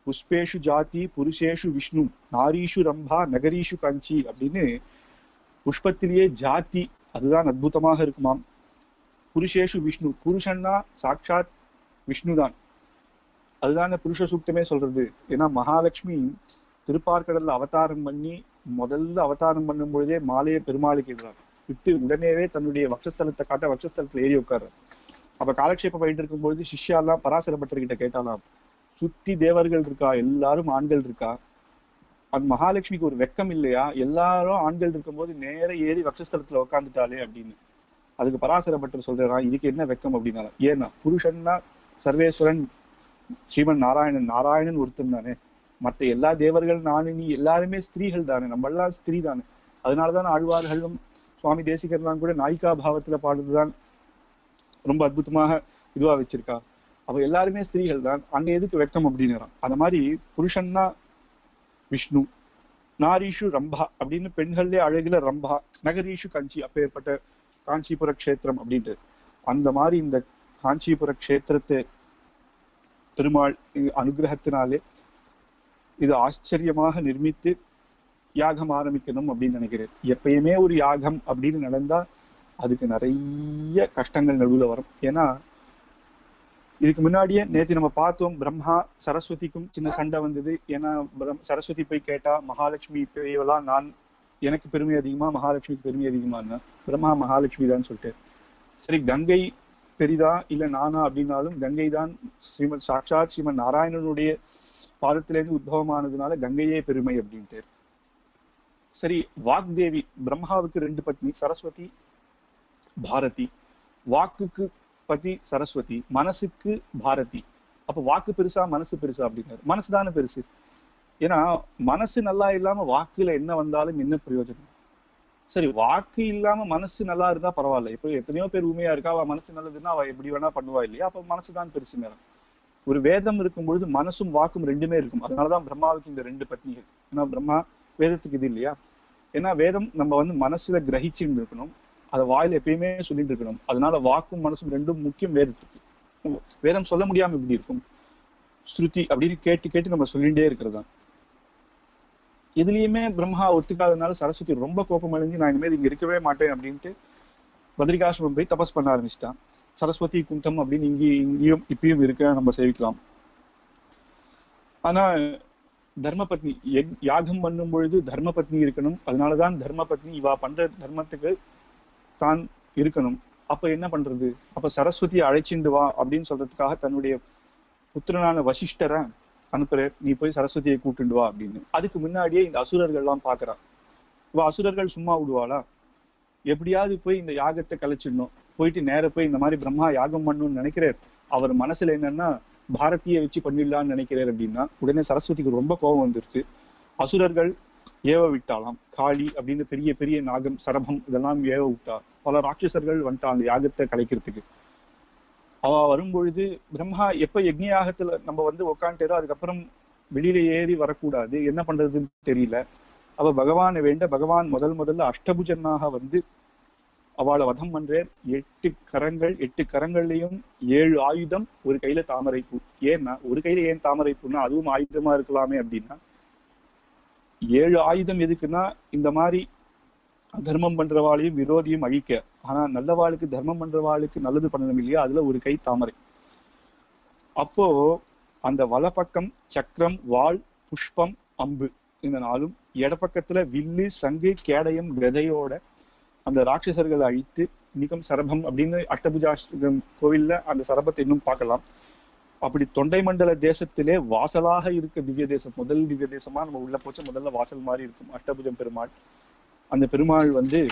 புஷ்பேஷு ஜாதி புருஷேஷு விஷ்ணு நாரீஷு ரம்பா நகரீஷு காஞ்சி அப்படின்னு புஷ்பத்திலேயே ஜாதி அதுதான் அற்புதமாக இருக்குமாம். புருஷேஷு விஷ்ணு, புருஷன்னா சாட்சாத் விஷ்ணுதான். அதுதான புருஷ சூக்தமே சொல்றது. ஏன்னா மகாலட்சுமி திருப்பார்கடல்ல அவதாரம் பண்ணி முதல்ல அவதாரம் பண்ணும் பொழுதே மாலையை பெருமாளுக்கு இடுறார். விட்டு உடனேவே தன்னுடைய வக்ஷஸ்தலத்தை காட்ட வக்ஷஸ்தலத்துல ஏறி உட்கார்ற. அப்ப காலக்ஷேபம் பண்ணிட்டு இருக்கும் பொழுது சிஷ்யா எல்லாம் பராசர பட்டர்கிட்ட கேட்டாலாம், சுத்தி தேவர்கள் இருக்கா, எல்லாரும் ஆண்கள் இருக்கா, அந்த மகாலட்சுமிக்கு ஒரு வெக்கம் இல்லையா, எல்லாரும் ஆண்கள் இருக்கும்போது நேர ஏறி வக்ஷஸ்தலத்துல உட்காந்துட்டாலே அப்படின்னு. அதுக்கு பராசர பட்டர் சொல்றான், இதுக்கு என்ன வெக்கம் அப்படின்னா, ஏன்னா புருஷன்னா சர்வேஸ்வரன் ஸ்ரீமன் நாராயணன், நாராயணன் ஒருத்தன் தானே, மற்ற எல்லா தேவர்கள் நானு நீ எல்லாருமே ஸ்திரீகள் தானே, நம்ம எல்லாம் ஸ்திரீ தானே. அதனாலதான் ஆழ்வார்களும் சுவாமி தேசிகர்லாம் கூட நாயிகா பாவத்துல பாடுறதுதான் ரொம்ப அற்புதமாக இதுவா வச்சிருக்கா. அப்ப எல்லாருமே ஸ்திரீகள் தான், அங்க எதுக்கு வெக்கம் அப்படின்னுறான். அந்த மாதிரி புருஷன்னா விஷ்ணு, நாரீஷு ரம்பா அப்படின்னு பெண்கள்லே அழகுல ரம்பா, நகரீஷு காஞ்சி அப்பேற்பட்ட காஞ்சிபுர கஷேத்திரம் அப்படின்ட்டு. அந்த மாதிரி இந்த காஞ்சிபுர கஷேத்திரத்தை பெருமாள் அனுகிரகத்தினாலே இது ஆச்சரியமாக நிர்மித்து யாகம் ஆரம்பிக்கணும் அப்படின்னு நினைக்கிறேன். எப்பயுமே ஒரு யாகம் அப்படின்னு நடந்தா அதுக்கு நிறைய கஷ்டங்கள் நடுவுல வரும். ஏன்னா இதுக்கு முன்னாடியே நேற்று நம்ம பார்த்தோம், பிரம்மா சரஸ்வதிக்கும் சின்ன சண்டை வந்தது. ஏன்னா சரஸ்வதி போய் கேட்டா, மகாலட்சுமி பெரியவெல்லாம் நான், எனக்கு பெருமை அதிகமா மகாலட்சுமிக்கு பெருமை அதிகமானா, பிரம்மா மகாலட்சுமி தான் சொல்லிட்டு. சரி கங்கை பெரிதா இல்ல நானா அப்படின்னாலும் கங்கை தான் ஸ்ரீமத் சாட்சாத் ஸ்ரீமன் நாராயணனுடைய பாதத்திலேருந்து உத்பவமானதுனால கங்கையே பெருமை அப்படின்ட்டு. சரி வாக்தேவி, பிரம்மாவுக்கு 2 பத்னி, சரஸ்வதி பாரதி. வாக்குக்கு பத்தி சரஸ்வதி, மனசுக்கு பாரதி. அப்ப வாக்கு பெருசா மனசு பெருசா அப்படின்னாரு. மனசுதானே பெருசு. ஏன்னா மனசு நல்லா இல்லாம வாக்குல என்ன வந்தாலும் என்ன பிரயோஜனம். சரி வாக்கு இல்லாம மனசு நல்லா இருந்தா பரவாயில்ல. இப்போ எத்தனையோ பேர் உண்மையா இருக்கா, அவ மனசு நல்லதுன்னா அவ எப்படி வேணா பண்ணுவா இல்லையா, அப்ப மனசுதான் பெருசு நேரம். ஒரு வேதம் இருக்கும் பொழுது மனசும் வாக்கும் ரெண்டுமே இருக்கும். அதனாலதான் பிரம்மாவுக்கு இந்த 2 பத்னிகள். ஏன்னா பிரம்மா வேதத்துக்கு இது இல்லையா. ஏன்னா வேதம் நம்ம மனசுல கிரகிச்சுன்னு இருக்கணும், அதை வாயில எப்பயுமே சொல்லிட்டு இருக்கணும். அதனால வாக்கும் மனசும் ரெண்டும் முக்கியம் வேதத்துக்கு. வேதம் சொல்ல முடியாம எப்படி இருக்கும், ஸ்ருதி அப்படின்னு கேட்டு கேட்டு நம்ம சொல்லிட்டே இருக்கிறது தான். இதுலயுமே பிரம்மா ஒத்துக்காதனால சரஸ்வதி ரொம்ப கோபம் அடைஞ்சு, நான் இனிமேல் இங்க இருக்கவே மாட்டேன் அப்படின்ட்டு பத்ரிகாசிரமம் போய் தபஸ் பண்ண ஆரம்பிச்சிட்டான். சரஸ்வதி குண்டம் அப்படின்னு இங்கேயும் இப்பயும் இருக்க நம்ம சேவிக்கலாம். ஆனா தர்மபத்னி யாகம் பண்ணும் பொழுது தர்மபத்னி இருக்கணும். அதனாலதான் தர்மபத்னி இவா பண்ற தர்மத்துக்கு தான் இருக்கணும். அப்ப என்ன பண்றது, அப்ப சரஸ்வதியை அழைச்சிண்டு வா அப்படின்னு சொல்றதுக்காக தன்னுடைய புத்திரனான வசிஷ்டரை அனுப்புறார், நீ போய் சரஸ்வதியை கூட்டுண்டு வா அப்படின்னு. அதுக்கு முன்னாடியே இந்த அசுரர்கள் எல்லாம் பாக்குறான். இவ அசுரர்கள் சும்மா விடுவாளா, எப்படியாவது போய் இந்த யாகத்தை கலைச்சிடணும், போயிட்டு நேர போய் இந்த மாதிரி பிரம்மா யாகம் பண்ணணும்னு நினைக்கிறார். அவர் மனசுல என்னன்னா பாரதியை வச்சு பண்ணிடலான்னு நினைக்கிறார் அப்படின்னா, உடனே சரஸ்வதிக்கு ரொம்ப கோபம் வந்துருச்சு. அசுரர்கள் ஏவ விட்டாலாம், காளி அப்படின்னு பெரிய பெரிய நாகம் சரபம் இதெல்லாம் ஏவ விட்டா. பல ராட்சசர்கள் வந்துட்டா அந்த யாகத்தை கலைக்கிறதுக்கு. அவ வரும்பொழுது பிரம்மா எப்ப யக்ஞ யாகத்துல நம்ம உட்காந்துட்டோ அதுக்கப்புறம் வெளியில ஏறி வரக்கூடாது, என்ன பண்றதுன்னு தெரியல. அவ பகவானை வேண்ட, பகவான் முதல்ல அஷ்டபுஜனாக அவளை வதம் பண்றார். 8 கரங்கள், 8 கரங்கள்லயும் 7 ஆயுதம், ஒரு கையில தாமரைப்பூ. ஏன்னா ஒரு கையில ஏன் தாமரைப்பூன்னா அதுவும் ஆயுதமா இருக்கலாமே அப்படின்னா, 7 ஆயுதம் எதுக்குன்னா இந்த மாதிரி தர்மம் பண்றவாளையும் விரோதியும் அழிக்க. ஆனா நல்லவாளுக்கு தர்மம் பண்றவாளுக்கு நல்லது பண்ணணும் இல்லையா, அதுல ஒரு கை தாமரை. அப்போ அந்த வலப்பக்கம் சக்கரம், வாள், புஷ்பம், அம்பு இந்த 4ம், இடப்பக்கத்துல வில்லு, சங்கு, கேடயம், விதையோட அந்த ராட்சசர்களை அழித்து இன்னைக்கும் சரபம் அப்படின்னு அஷ்டபுஜாஷ்டம் கோவில்ல அந்த சரபத்தை இன்னும் பார்க்கலாம். அப்படி தொண்டை மண்டல தேசத்திலே வாசலாக இருக்க திவ்ய தேசம், முதல் திவ்ய தேசமா நம்ம உள்ள போச்சு, முதல்ல வாசல் மாதிரி இருக்கும் அஷ்டபுஜம் பெருமாள். அந்த பெருமாள்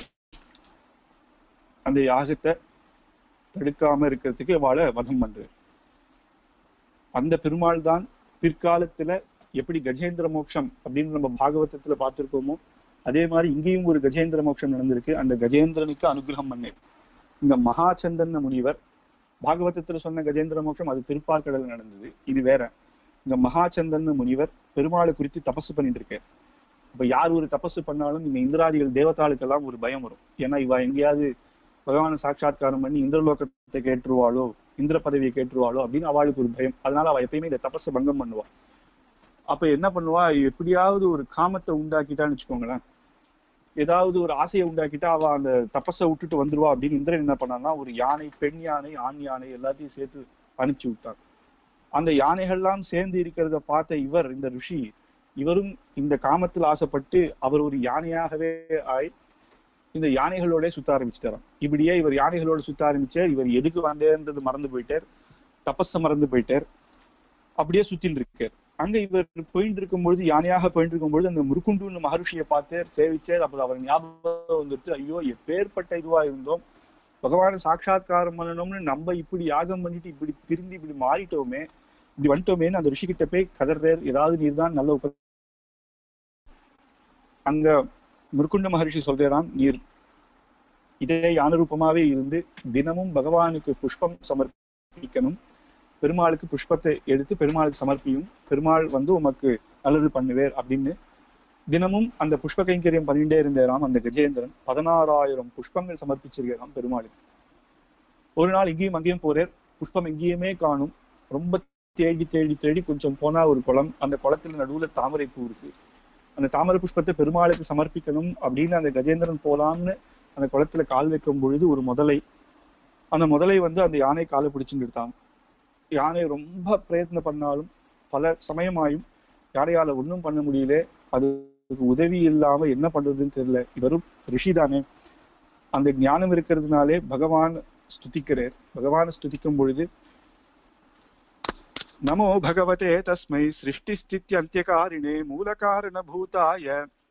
அந்த யாகத்தை தடுக்காம இருக்கிறதுக்கு வாழை வதம் பண்றாரு. அந்த பெருமாள் தான் பிற்காலத்துல எப்படி கஜேந்திர மோட்சம் அப்படின்னு நம்ம பாகவதத்துல பார்த்திருக்கோமோ, அதே மாதிரி இங்கேயும் ஒரு கஜேந்திர மோட்சம் நடந்திருக்கு. அந்த கஜேந்திரனுக்கு அனுகிரகம் பண்ணேன் இங்க மகாச்சந்தன் முனிவர். பாகவதத்துல சொன்ன கஜேந்திர மோட்சம் அது திருப்பார்கடல் நடந்தது, இது வேற. இங்க மகாச்சந்தன் முனிவர் பெருமாளை குறித்து தபசு பண்ணிட்டு இருக்கார். இப்ப யார் ஒரு தபசு பண்ணாலும் இந்த இந்திராதிகள் தேவதாளுக்கெல்லாம் ஒரு பயம் வரும். ஏன்னா இவ எங்கேயாவது பகவான சாட்சா்காரம் பண்ணி இந்திரலோகத்தை கேட்டுருவாளோ, இந்திர பதவியை கேட்டுருவாளோ அப்படின்னு அவளுக்கு ஒரு பயம். அதனால அவ எப்பயுமே இந்த தபசு பங்கம் பண்ணுவா. அப்ப என்ன பண்ணுவா, எப்படியாவது ஒரு காமத்தை உண்டாக்கிட்டான்னு வச்சுக்கோங்களேன், ஏதாவது ஒரு ஆசையை உண்டாக்கிட்டா அவ அந்த தபஸை விட்டுட்டு வந்துருவா அப்படின்னு இந்திரன் என்ன பண்ணான்னா, ஒரு யானை, பெண் யானை, ஆண் யானை எல்லாத்தையும் சேர்த்து அனுப்பிச்சு விட்டார். அந்த யானைகள்லாம் சேர்ந்து இருக்கிறத பார்த்த இவர், இந்த ரிஷி, இவரும் இந்த காமத்தில் ஆசைப்பட்டு அவர் ஒரு யானையாகவே ஆய் இந்த யானைகளோட சுத்த ஆரம்பிச்சுட்டாராம். இப்படியே இவர் யானைகளோட சுத்த ஆரம்பிச்சார். இவர் எதுக்கு வந்தேன்றது மறந்து போயிட்டார், தபஸ மறந்து போயிட்டார், அப்படியே சுத்தின்னு இருக்கார். அங்க இவர் போயிட்டு இருக்கும்பொழுது, யானையாக போயிட்டு இருக்கும்பொழுது அந்த முருக்குண்டு மகர்ஷியை பார்த்தார், சேவிச்சார். அப்புறம் அவர் ஞாபகம் வந்துட்டு, ஐயோ எப்பேற்பட்ட இதுவா இருந்தோம், பகவான சாட்சாத்காரம் பண்ணணும்னு நம்ம இப்படி யாகம் பண்ணிட்டு இப்படி திரும்பி இப்படி மாறிட்டோமே, இப்படி வந்துட்டோமேன்னு அந்த ரிஷி கிட்ட போய் கதறார். ஏதாவது நீர் தான் நல்ல அங்க முருக்குண்ட மகர்ஷி சொல்றாராம், நீர் இதே யானரூபமாவே இருந்து தினமும் பகவானுக்கு புஷ்பம் சமர்ப்பிக்கணும், பெருமாளுக்கு புஷ்பத்தை எடுத்து பெருமாளுக்கு சமர்ப்பியும், பெருமாள் உமக்கு நல்லது பண்ணுவேர் அப்படின்னு தினமும் அந்த புஷ்ப கைங்கரியம் பண்ணிட்டே இருந்தாராம். அந்த கஜேந்திரன் 16,000 புஷ்பங்கள் சமர்ப்பிச்சிருக்காராம் பெருமாளுக்கு. ஒரு நாள் இங்கேயும் அங்கேயும் போறார், புஷ்பம் எங்கேயுமே காணும். ரொம்ப தேடி தேடி தேடி கொஞ்சம் போனா ஒரு குளம், அந்த குளத்துல நடுவுல தாமரை பூ இருக்கு. அந்த தாமரை புஷ்பத்தை பெருமாளுக்கு சமர்ப்பிக்கணும் அப்படின்னு அந்த கஜேந்திரன் போலாம்னு அந்த குளத்துல கால் வைக்கும் பொழுது ஒரு முதலை, அந்த முதலை அந்த யானை காலை பிடிச்சுட்டு எடுத்தாங்க. யானை ரொம்ப பிரயத்னம் பண்ணாலும் பல சமயமாயும் யானையால ஒன்றும் பண்ண முடியல. அதுக்கு உதவி இல்லாம என்ன பண்றதுன்னு தெரியல. இவரும் ரிஷி தானே, அந்த ஞானம் இருக்கிறதுனாலே பகவான் ஸ்துதிக்கிறார். பகவானை ஸ்துதிக்கும் பொழுது, நமோ பகவதே தஸ்மை சிருஷ்டி ஸ்தித்ய அந்தியகாரிணே மூலகாரண பூதாய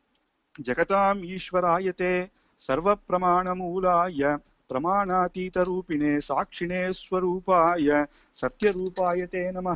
ஜகதாம் ஈஸ்வராயதே சர்வ பிரமாண மூலாய பிரமாணாதீத ரூபிணே சாட்சிணே ஸ்வரூபாய சத்யரூபாய தே நமஹ.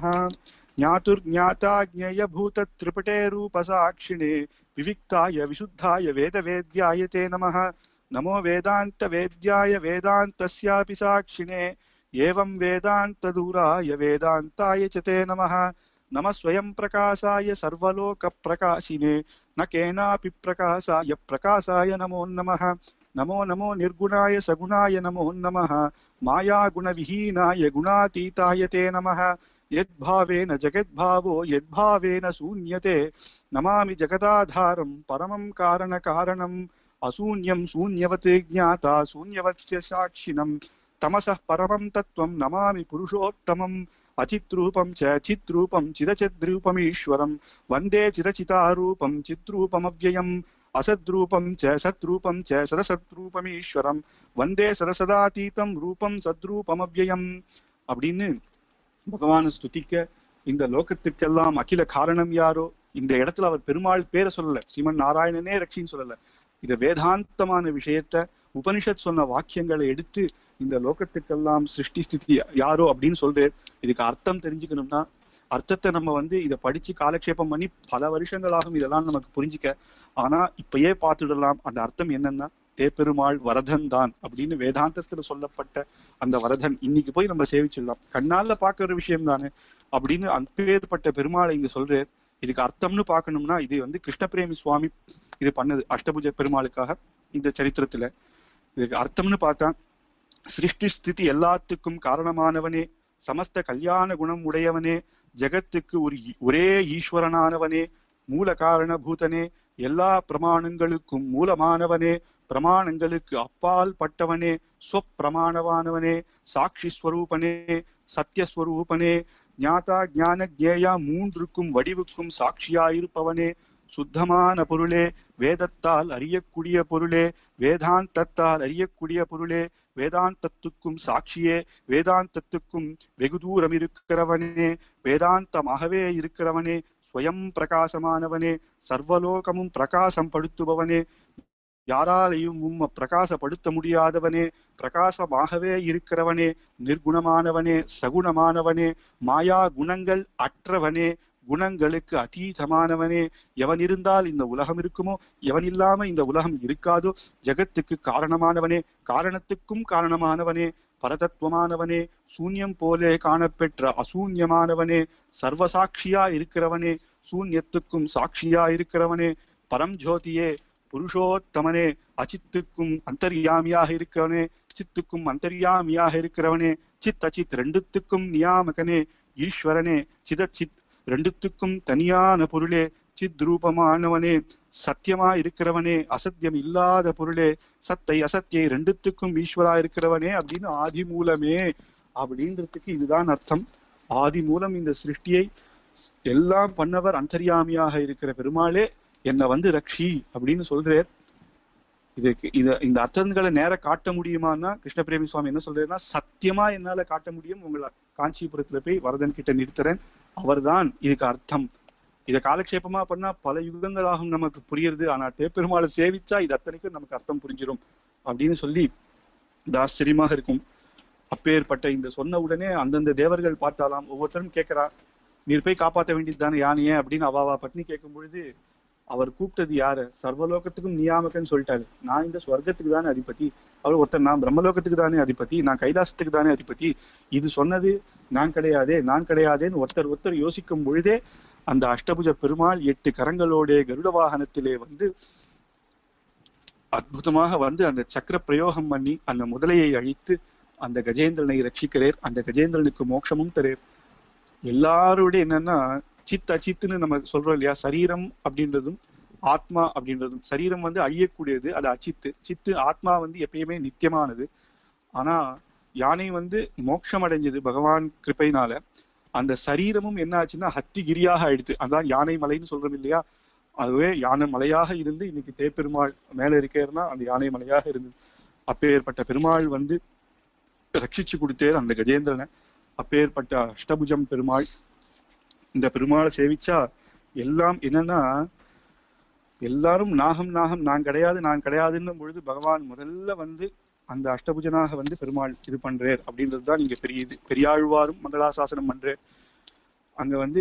ஞாதுர்ஞாதா ஞேய பூத த்ரிபுடே ரூப சாட்சிணே விவிக்தாய விசுத்தாய வேத வேத்யாய தே நமஹ. நமோ வேதாந்த வேத்யாய வேதாந்தஸ்யாபி சாட்சிணே ஏவம் வேதாந்த தூராய வேதாந்தாய ச தே நமஹ. நம ஸ்வயம் பிரகாசாய சர்வலோக பிரகாசினே ந கேனாபி பிரகாசாய பிரகாசாய நமோ நமஹ. நமோ நமோ நிர்குணாய சகுணாய நமோ நமஹ. மாயா குண விஹீனாய குணாதீதாய தே நமஹ. யத்பாவேன ஜகத்பாவோ யத்பாவேன சூன்யதே நமாமி ஜகதாதாரம் பரமம் காரண காரணம் அசூன்யம் சூன்யவத் ஞாதா சூன்யவத்ய சாட்சிணம் தமசः பரமம் தத்துவம் நமாமி புருஷோத்தமம் அச்சித்ரூபம் ச சித்ரூபம் சிதச்சித்ரூபமீஸ்வரம் வந்தே சிதச்சிதாரூபம் சித்ரூபமவ்யயம் அசத்ரூபம் ச சத்ரூபம் ச சதசத்ரூபமீஸ்வரம் வந்தே சதசதாதீதம் ரூபம் சத்ரூபமவ்யயம் அப்படின்னு பகவானை ஸ்துதிக்க, இந்த லோகத்துக்கெல்லாம் அகில காரணம் யாரோ, இந்த இடத்துல அவர் பெருமாள் பேரை சொல்லல, ஸ்ரீமன் நாராயணனே ரட்சின்னு சொல்லல, இது வேதாந்தமான விஷயத்த உபனிஷத் சொன்ன வாக்கியங்களை எடுத்து இந்த லோகத்துக்கெல்லாம் சிருஷ்டி ஸ்திதி யாரோ அப்படின்னு சொல்றாரு. இதுக்கு அர்த்தம் தெரிஞ்சுக்கணும்னா அர்த்தத்தை நம்ம இதை படிச்சு காலக்ஷேபம் பண்ணி பல வருஷங்களாகும் இதெல்லாம் நமக்கு புரிஞ்சுக்க. ஆனா இப்பயே பார்த்துடலாம் அந்த அர்த்தம் என்னன்னா, தேப்பெருமாள் வரதன் தான் அப்படின்னு வேதாந்தத்துல சொல்லப்பட்ட அந்த வரதன் இன்னைக்கு போய் நம்ம சேவிச்சிடலாம், கண்ணால பாக்குற விஷயம் தானே அப்படின்னு அப்பேற்பட்ட பெருமாளை இங்க சொல்றாரு. இதுக்கு அர்த்தம்னு பார்க்கணும்னா இது கிருஷ்ணபிரேமி சுவாமி இது பண்ணது அஷ்டபுஜ பெருமாளுக்காக இந்த சரித்திரத்துல. இதுக்கு அர்த்தம்னு பார்த்தா, சிருஷ்டி ஸ்திதி எல்லாத்துக்கும் காரணமானவனே, சமஸ்த கல்யாண குணம் உடையவனே, ஜகத்துக்கு ஒரே ஈஸ்வரனானவனே, மூல காரண பூதனே, எல்லா பிரமாணங்களுக்கும் மூலமானவனே, பிரமாணங்களுக்கு அப்பால் பட்டவனே, ஸ்வப்பிரமாணவானவனே, சாட்சி ஸ்வரூபனே, சத்தியஸ்வரூபனே, ஞாதா ஞான ஜேயா மூன்றுக்கும் வடிவுக்கும் சாட்சியாயிருப்பவனே, சுத்தமான பொருளே, வேதத்தால் அறியக்கூடிய பொருளே, வேதாந்தத்தால் அறியக்கூடிய பொருளே, வேதாந்தத்துக்கும் சாட்சியே, வேதாந்தத்துக்கும் வெகு தூரம் இருக்கிறவனே, வேதாந்தமாகவே இருக்கிறவனே, ஸ்வயம் பிரகாசமானவனே, சர்வலோகமும் பிரகாசம் படுத்துபவனே, யாராலையும் பிரகாசப்படுத்த முடியாதவனே, பிரகாசமாகவே இருக்கிறவனே, நிர்குணமானவனே, சகுணமானவனே, மாயா குணங்கள் அற்றவனே, குணங்களுக்கு அதீதமானவனே, எவன் இருந்தால் இந்த உலகம் இருக்குமோ, எவன் இல்லாம இந்த உலகம் இருக்காதோ, ஜகத்துக்கு காரணமானவனே, காரணத்துக்கும் காரணமானவனே, பரதத்துவமானவனே, சூன்யம் போலே காணப்பெற்ற அசூன்யமானவனே, சர்வசாட்சியா இருக்கிறவனே, சூன்யத்துக்கும் சாட்சியா இருக்கிறவனே, பரம் ஜோதியே, புருஷோத்தமனே, அச்சித்துக்கும் அந்தர்யாமியாக இருக்கிறவனே, சித்துக்கும் அந்தர்யாமியாக இருக்கிறவனே, சித் அச்சித் ரெண்டுத்துக்கும் நியாமகனே, ஈஸ்வரனே, சிதச்சித் ரெண்டுத்துக்கும் தனியான பொருளே, சித் ரூபமானவனே, சத்தியமா இருக்கிறவனே, அசத்தியம் இல்லாத பொருளே, சத்தை அசத்தியை ரெண்டுத்துக்கும் ஈஸ்வரா இருக்கிறவனே அப்படின்னு ஆதி மூலமே அப்படின்றதுக்கு இதுதான் அர்த்தம். ஆதி மூலம் இந்த சிருஷ்டியை எல்லாம் பண்ணவர் அந்தர்யாமியாக இருக்கிற பெருமாளே என்னை வந்து ரக்ஷி அப்படின்னு சொல்றார். இந்த அர்த்தங்களை நேர காட்ட முடியுமான்னா கிருஷ்ண பிரேமி சுவாமி என்ன சொல்றாருன்னா, சத்தியமா என்னால காட்ட முடியும், உங்களை காஞ்சிபுரத்துல போய் வரதன் கிட்ட நிறுத்துறேன், அவர்தான் இதுக்கு அர்த்தம். இதை காலக்ஷேபமா பண்ணா பல யுகங்களாகும் நமக்கு புரியுறது, ஆனா தேப்பெருமாளை சேவிச்சா இது அத்தனைக்கும் நமக்கு அர்த்தம் புரிஞ்சிடும் அப்படின்னு சொல்லி இது ஆச்சரியமாக இருக்கும். அப்பேற்பட்ட இந்த சொன்ன உடனே அந்தந்த தேவர்கள் பார்த்தாலாம், ஒவ்வொருத்தரும் கேட்கிறா, நீர் போய் காப்பாற்ற வேண்டியது தானே யானையே அப்படின்னு அவாவா பத்னி கேட்கும் பொழுது, அவர் கூப்பிட்டது யாரு, சர்வலோகத்துக்கும் நியாமகன்னு சொல்லிட்டாரு. நான் இந்த ஸ்வர்க்கத்துக்கு தானே அதிபதி, அவர் ஒருத்தர் நான் பிரம்மலோகத்துக்கு தானே அதிபதி, நான் கைலாசத்துக்கு தானே அதிபதி, இது சொன்னது நான் கிடையாதேன்னு ஒருத்தர் யோசிக்கும் பொழுதே அந்த அஷ்டபுஜ பெருமாள் 8 கரங்களோட கருட வாகனத்திலே வந்து அற்புதமாக வந்து அந்த சக்கர பிரயோகம் பண்ணி அந்த முதலையை அழித்து அந்த கஜேந்திரனை ரட்சிக்கிறேர். அந்த கஜேந்திரனுக்கு மோட்சமும் தரேர். எல்லாரோட என்னன்னா சித் அச்சித்துன்னு நம்ம சொல்றோம் இல்லையா, சரீரம் அப்படின்றதும் ஆத்மா அப்படின்றதும். சரீரம் வந்து அழியக்கூடியது, அது அச்சித்து. சித்து ஆத்மா வந்து எப்பயுமே நித்தியமானது. ஆனா யானை வந்து மோட்சம் அடைஞ்சது பகவான் கிருப்பையினால. அந்த சரீரமும் என்ன ஆச்சுன்னா ஹத்திகிரியாக ஆயிடுச்சு. அதான் யானை மலைன்னு சொல்றோம் இல்லையா, அதுவே யானை மலையாக இருந்து இன்னைக்கு தேப்பெருமாள் மேல இருக்கேன்னா அந்த யானை மலையாக இருந்தது. அப்பேற்பட்ட பெருமாள் வந்து ரட்சிச்சு கொடுத்தேர் அந்த கஜேந்திரனை. அப்பேற்பட்ட அஷ்டபுஜம் பெருமாள். இந்த பெருமாளை சேவிச்சா எல்லாம் என்னன்னா, எல்லாரும் நாகம் நான் கிடையாதுன்னும் பொழுது பகவான் முதல்ல வந்து அந்த அஷ்டபுஜனாக வந்து பெருமாள் இது பண்றார் அப்படின்றதுதான் இங்க பெரியாழ்வாரும் மங்களாசாசனம் பண்றார். அங்க வந்து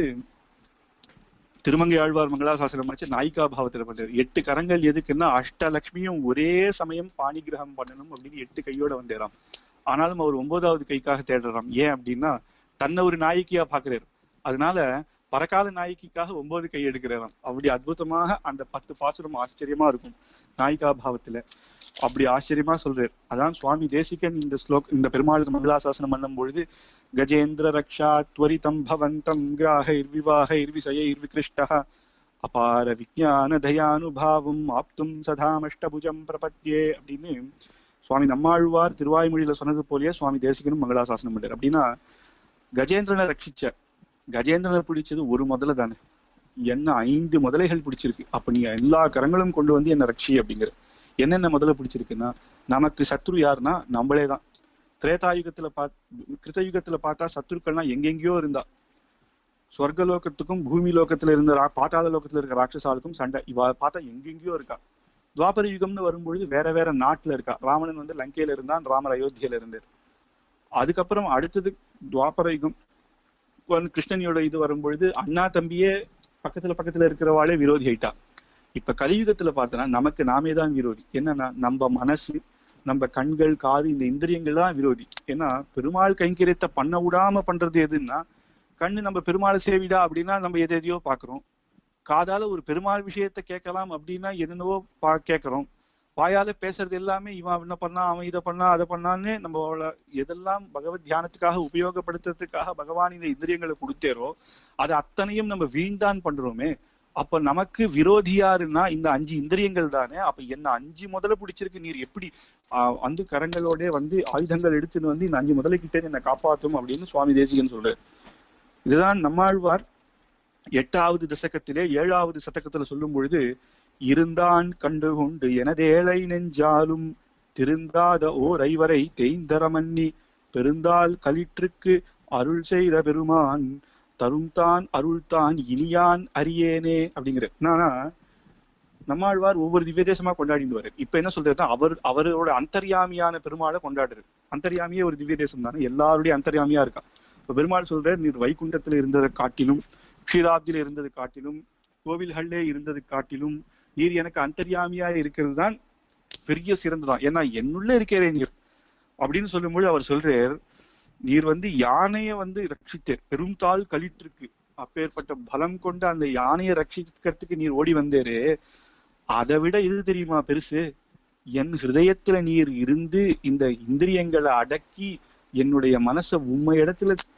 திருமங்கை ஆழ்வார் மங்களாசாசனம் வச்சு நாயிகா பாவத்துல பண்றாரு. 8 கரங்கள் எதுக்குன்னா அஷ்டலட்சுமியும் ஒரே சமயம் பாணிகிரகம் பண்ணணும் அப்படின்னு 8 கையோட வந்தேறாம். ஆனாலும் அவர் 9வது கைக்காக தேடுறாம். ஏன் அப்படின்னா தன்னை ஒரு நாயகியா பாக்குறாரு. அதனால பரகால நாயகிக்காக 9 கை எடுக்கிறாராம். அப்படி அற்புதமாக அந்த 10 பாசுரம் ஆச்சரியமா இருக்கும் நாயிகா பாவத்துல. அப்படி ஆச்சரியமா சொல்றாரு. அதான் சுவாமி தேசிகன் இந்த பெருமாளுக்கு மங்களாசாசனம் பண்ணும் பொழுது கஜேந்திர ரக்ஷா துவரிதம் பவந்தம் கிராஹைர் விவாஹைர் விசயைர் விக்ருஷ்டஹ அபார விஜான தயானுபாவம் ஆப்தும் சதாமஷ்டபுஜம் பிரபத்யே அப்படின்னு சுவாமி நம்மாழ்வார் திருவாய்மொழியில சொன்னது போலயே சுவாமி தேசிகனும் மங்களாசாசனம் பண்றாரு. அப்படின்னா கஜேந்திரனை ரட்சிச்ச, கஜேந்திரனை பிடிச்சது ஒரு முதல தானே, என்ன 5 முதலைகள் பிடிச்சிருக்கு. அப்ப நீ எல்லா கரங்களும் கொண்டு வந்து என்ன ரட்சி அப்படிங்கிற. என்னென்ன முதல்ல பிடிச்சிருக்குன்னா, நமக்கு சத்ரு யாருன்னா நம்மளே தான். திரேதாயுகத்துல கிருத்தயுகத்துல பார்த்தா சத்ருக்கள்னா எங்கெங்கயோ இருந்தா. சொர்க்கலோகத்துக்கும் பூமி லோகத்துல இருந்த பாத்தாள லோகத்துல இருக்க ராட்சசாலுக்கும் சண்டை. இவ பார்த்தா எங்கெங்கயோ இருக்கா. துவாபர யுகம்னு வரும்பொழுது வேற வேற நாட்டுல இருக்கா. ராவணன் வந்து லங்கையில இருந்தான், ராமர் அயோத்தியில இருந்தார். அதுக்கப்புறம் அடுத்தது துவாபர யுகம் கிருஷ்ணனியோட இது வரும்பொழுது அண்ணா தம்பியே பக்கத்துல இருக்கிறவாளே விரோதி ஆயிட்டா. இப்ப கலியுகத்துல பார்த்தோன்னா நமக்கு நாமே தான் விரோதி. என்னன்னா நம்ம மனசு, நம்ம கண்கள், காது, இந்த இந்திரியங்கள் தான் விரோதி. ஏன்னா பெருமாள் கைங்கரியத்தை பண்ண விடாம பண்றது எதுன்னா, கண்ணு நம்ம பெருமாளை சேவிடா அப்படின்னா நம்ம எதையோ பாக்குறோம். காதால ஒரு பெருமாள் விஷயத்த கேட்கலாம் அப்படின்னா என்னென்னவோ கேட்கறோம். வாயால பேசுறது எல்லாமே இவன் என்ன பண்ணா, அவன் இதை பண்ணா, அதை பண்ணான்னு நம்ம எதெல்லாம் பகவத் தியானத்துக்காக உபயோகப்படுத்துறதுக்காக பகவான் இந்த இந்திரியங்களை கொடுத்தேரோ அது அத்தனையும் நம்ம வீண்தான் பண்றோமே. அப்ப நமக்கு விரோதியாருன்னா இந்த 5 இந்திரியங்கள் தானே. அப்ப என்ன 5 முதல்ல பிடிச்சிருக்கு, நீர் எப்படி வந்து கரங்களோட வந்து ஆயுதங்கள் எடுத்துன்னு வந்து இந்த 5 முதலை கிட்டே என்னை காப்பாற்றும் அப்படின்னு சுவாமி தேசிகன் சொல்றாரு. இதுதான் நம்மாழ்வார் 8வது தசகத்திலே 7வது சதகத்துல சொல்லும் பொழுது, இருந்தான் கண்டு கொண்டு எனதேழை நெஞ்சாலும் திருந்தாத ஓர் ஐவரை தேய்ந்தரமன்னி பெருந்தால் களிற்றுக்கு அருள் செய்த பெருமான் தரும்தான் அருள்தான் இனியான் அறியேனே அப்படிங்கிற. என்னன்னா நம்மாழ்வார் ஒவ்வொரு திவ்ய தேசமா கொண்டாடிட்டு வர்றாரு. இப்ப என்ன சொல்றாருன்னா அவரோட அந்தர்யாமியான பெருமாளை கொண்டாடுறாரு. அந்தர்யாமியே ஒரு திவ்ய தேசம் தானே, எல்லாருடைய அந்தர்யாமியா இருக்கா. இப்ப பெருமாள் சொல்றாரு, நீர் வைகுண்டத்துல இருந்ததை காட்டிலும், க்ஷீராப்தியில இருந்தது காட்டிலும், கோவில்கள்லே இருந்தது காட்டிலும் நீர் எனக்கு அந்தர்யாமியா இருக்கிறது தான் பெரிய சிறந்துதான். ஏன்னா என்னுள்ள இருக்கிறேன் நீர் அப்படின்னு சொல்லும்போது அவர் சொல்றார், நீர் வந்து யானைய வந்து ரட்சித்தேர், பெரும் தாள் களிற்றுக்கு. அப்பேற்பட்ட பலம் கொண்ட அந்த யானையை ரட்சிக்கிறதுக்கு நீர் ஓடி வந்தேரு. அதை விட இது தெரியுமா பெருசு, என் ஹிருதயத்துல நீர் இருந்து இந்த இந்திரியங்களை அடக்கி என்னுடைய மனசை உண்மை இடத்துல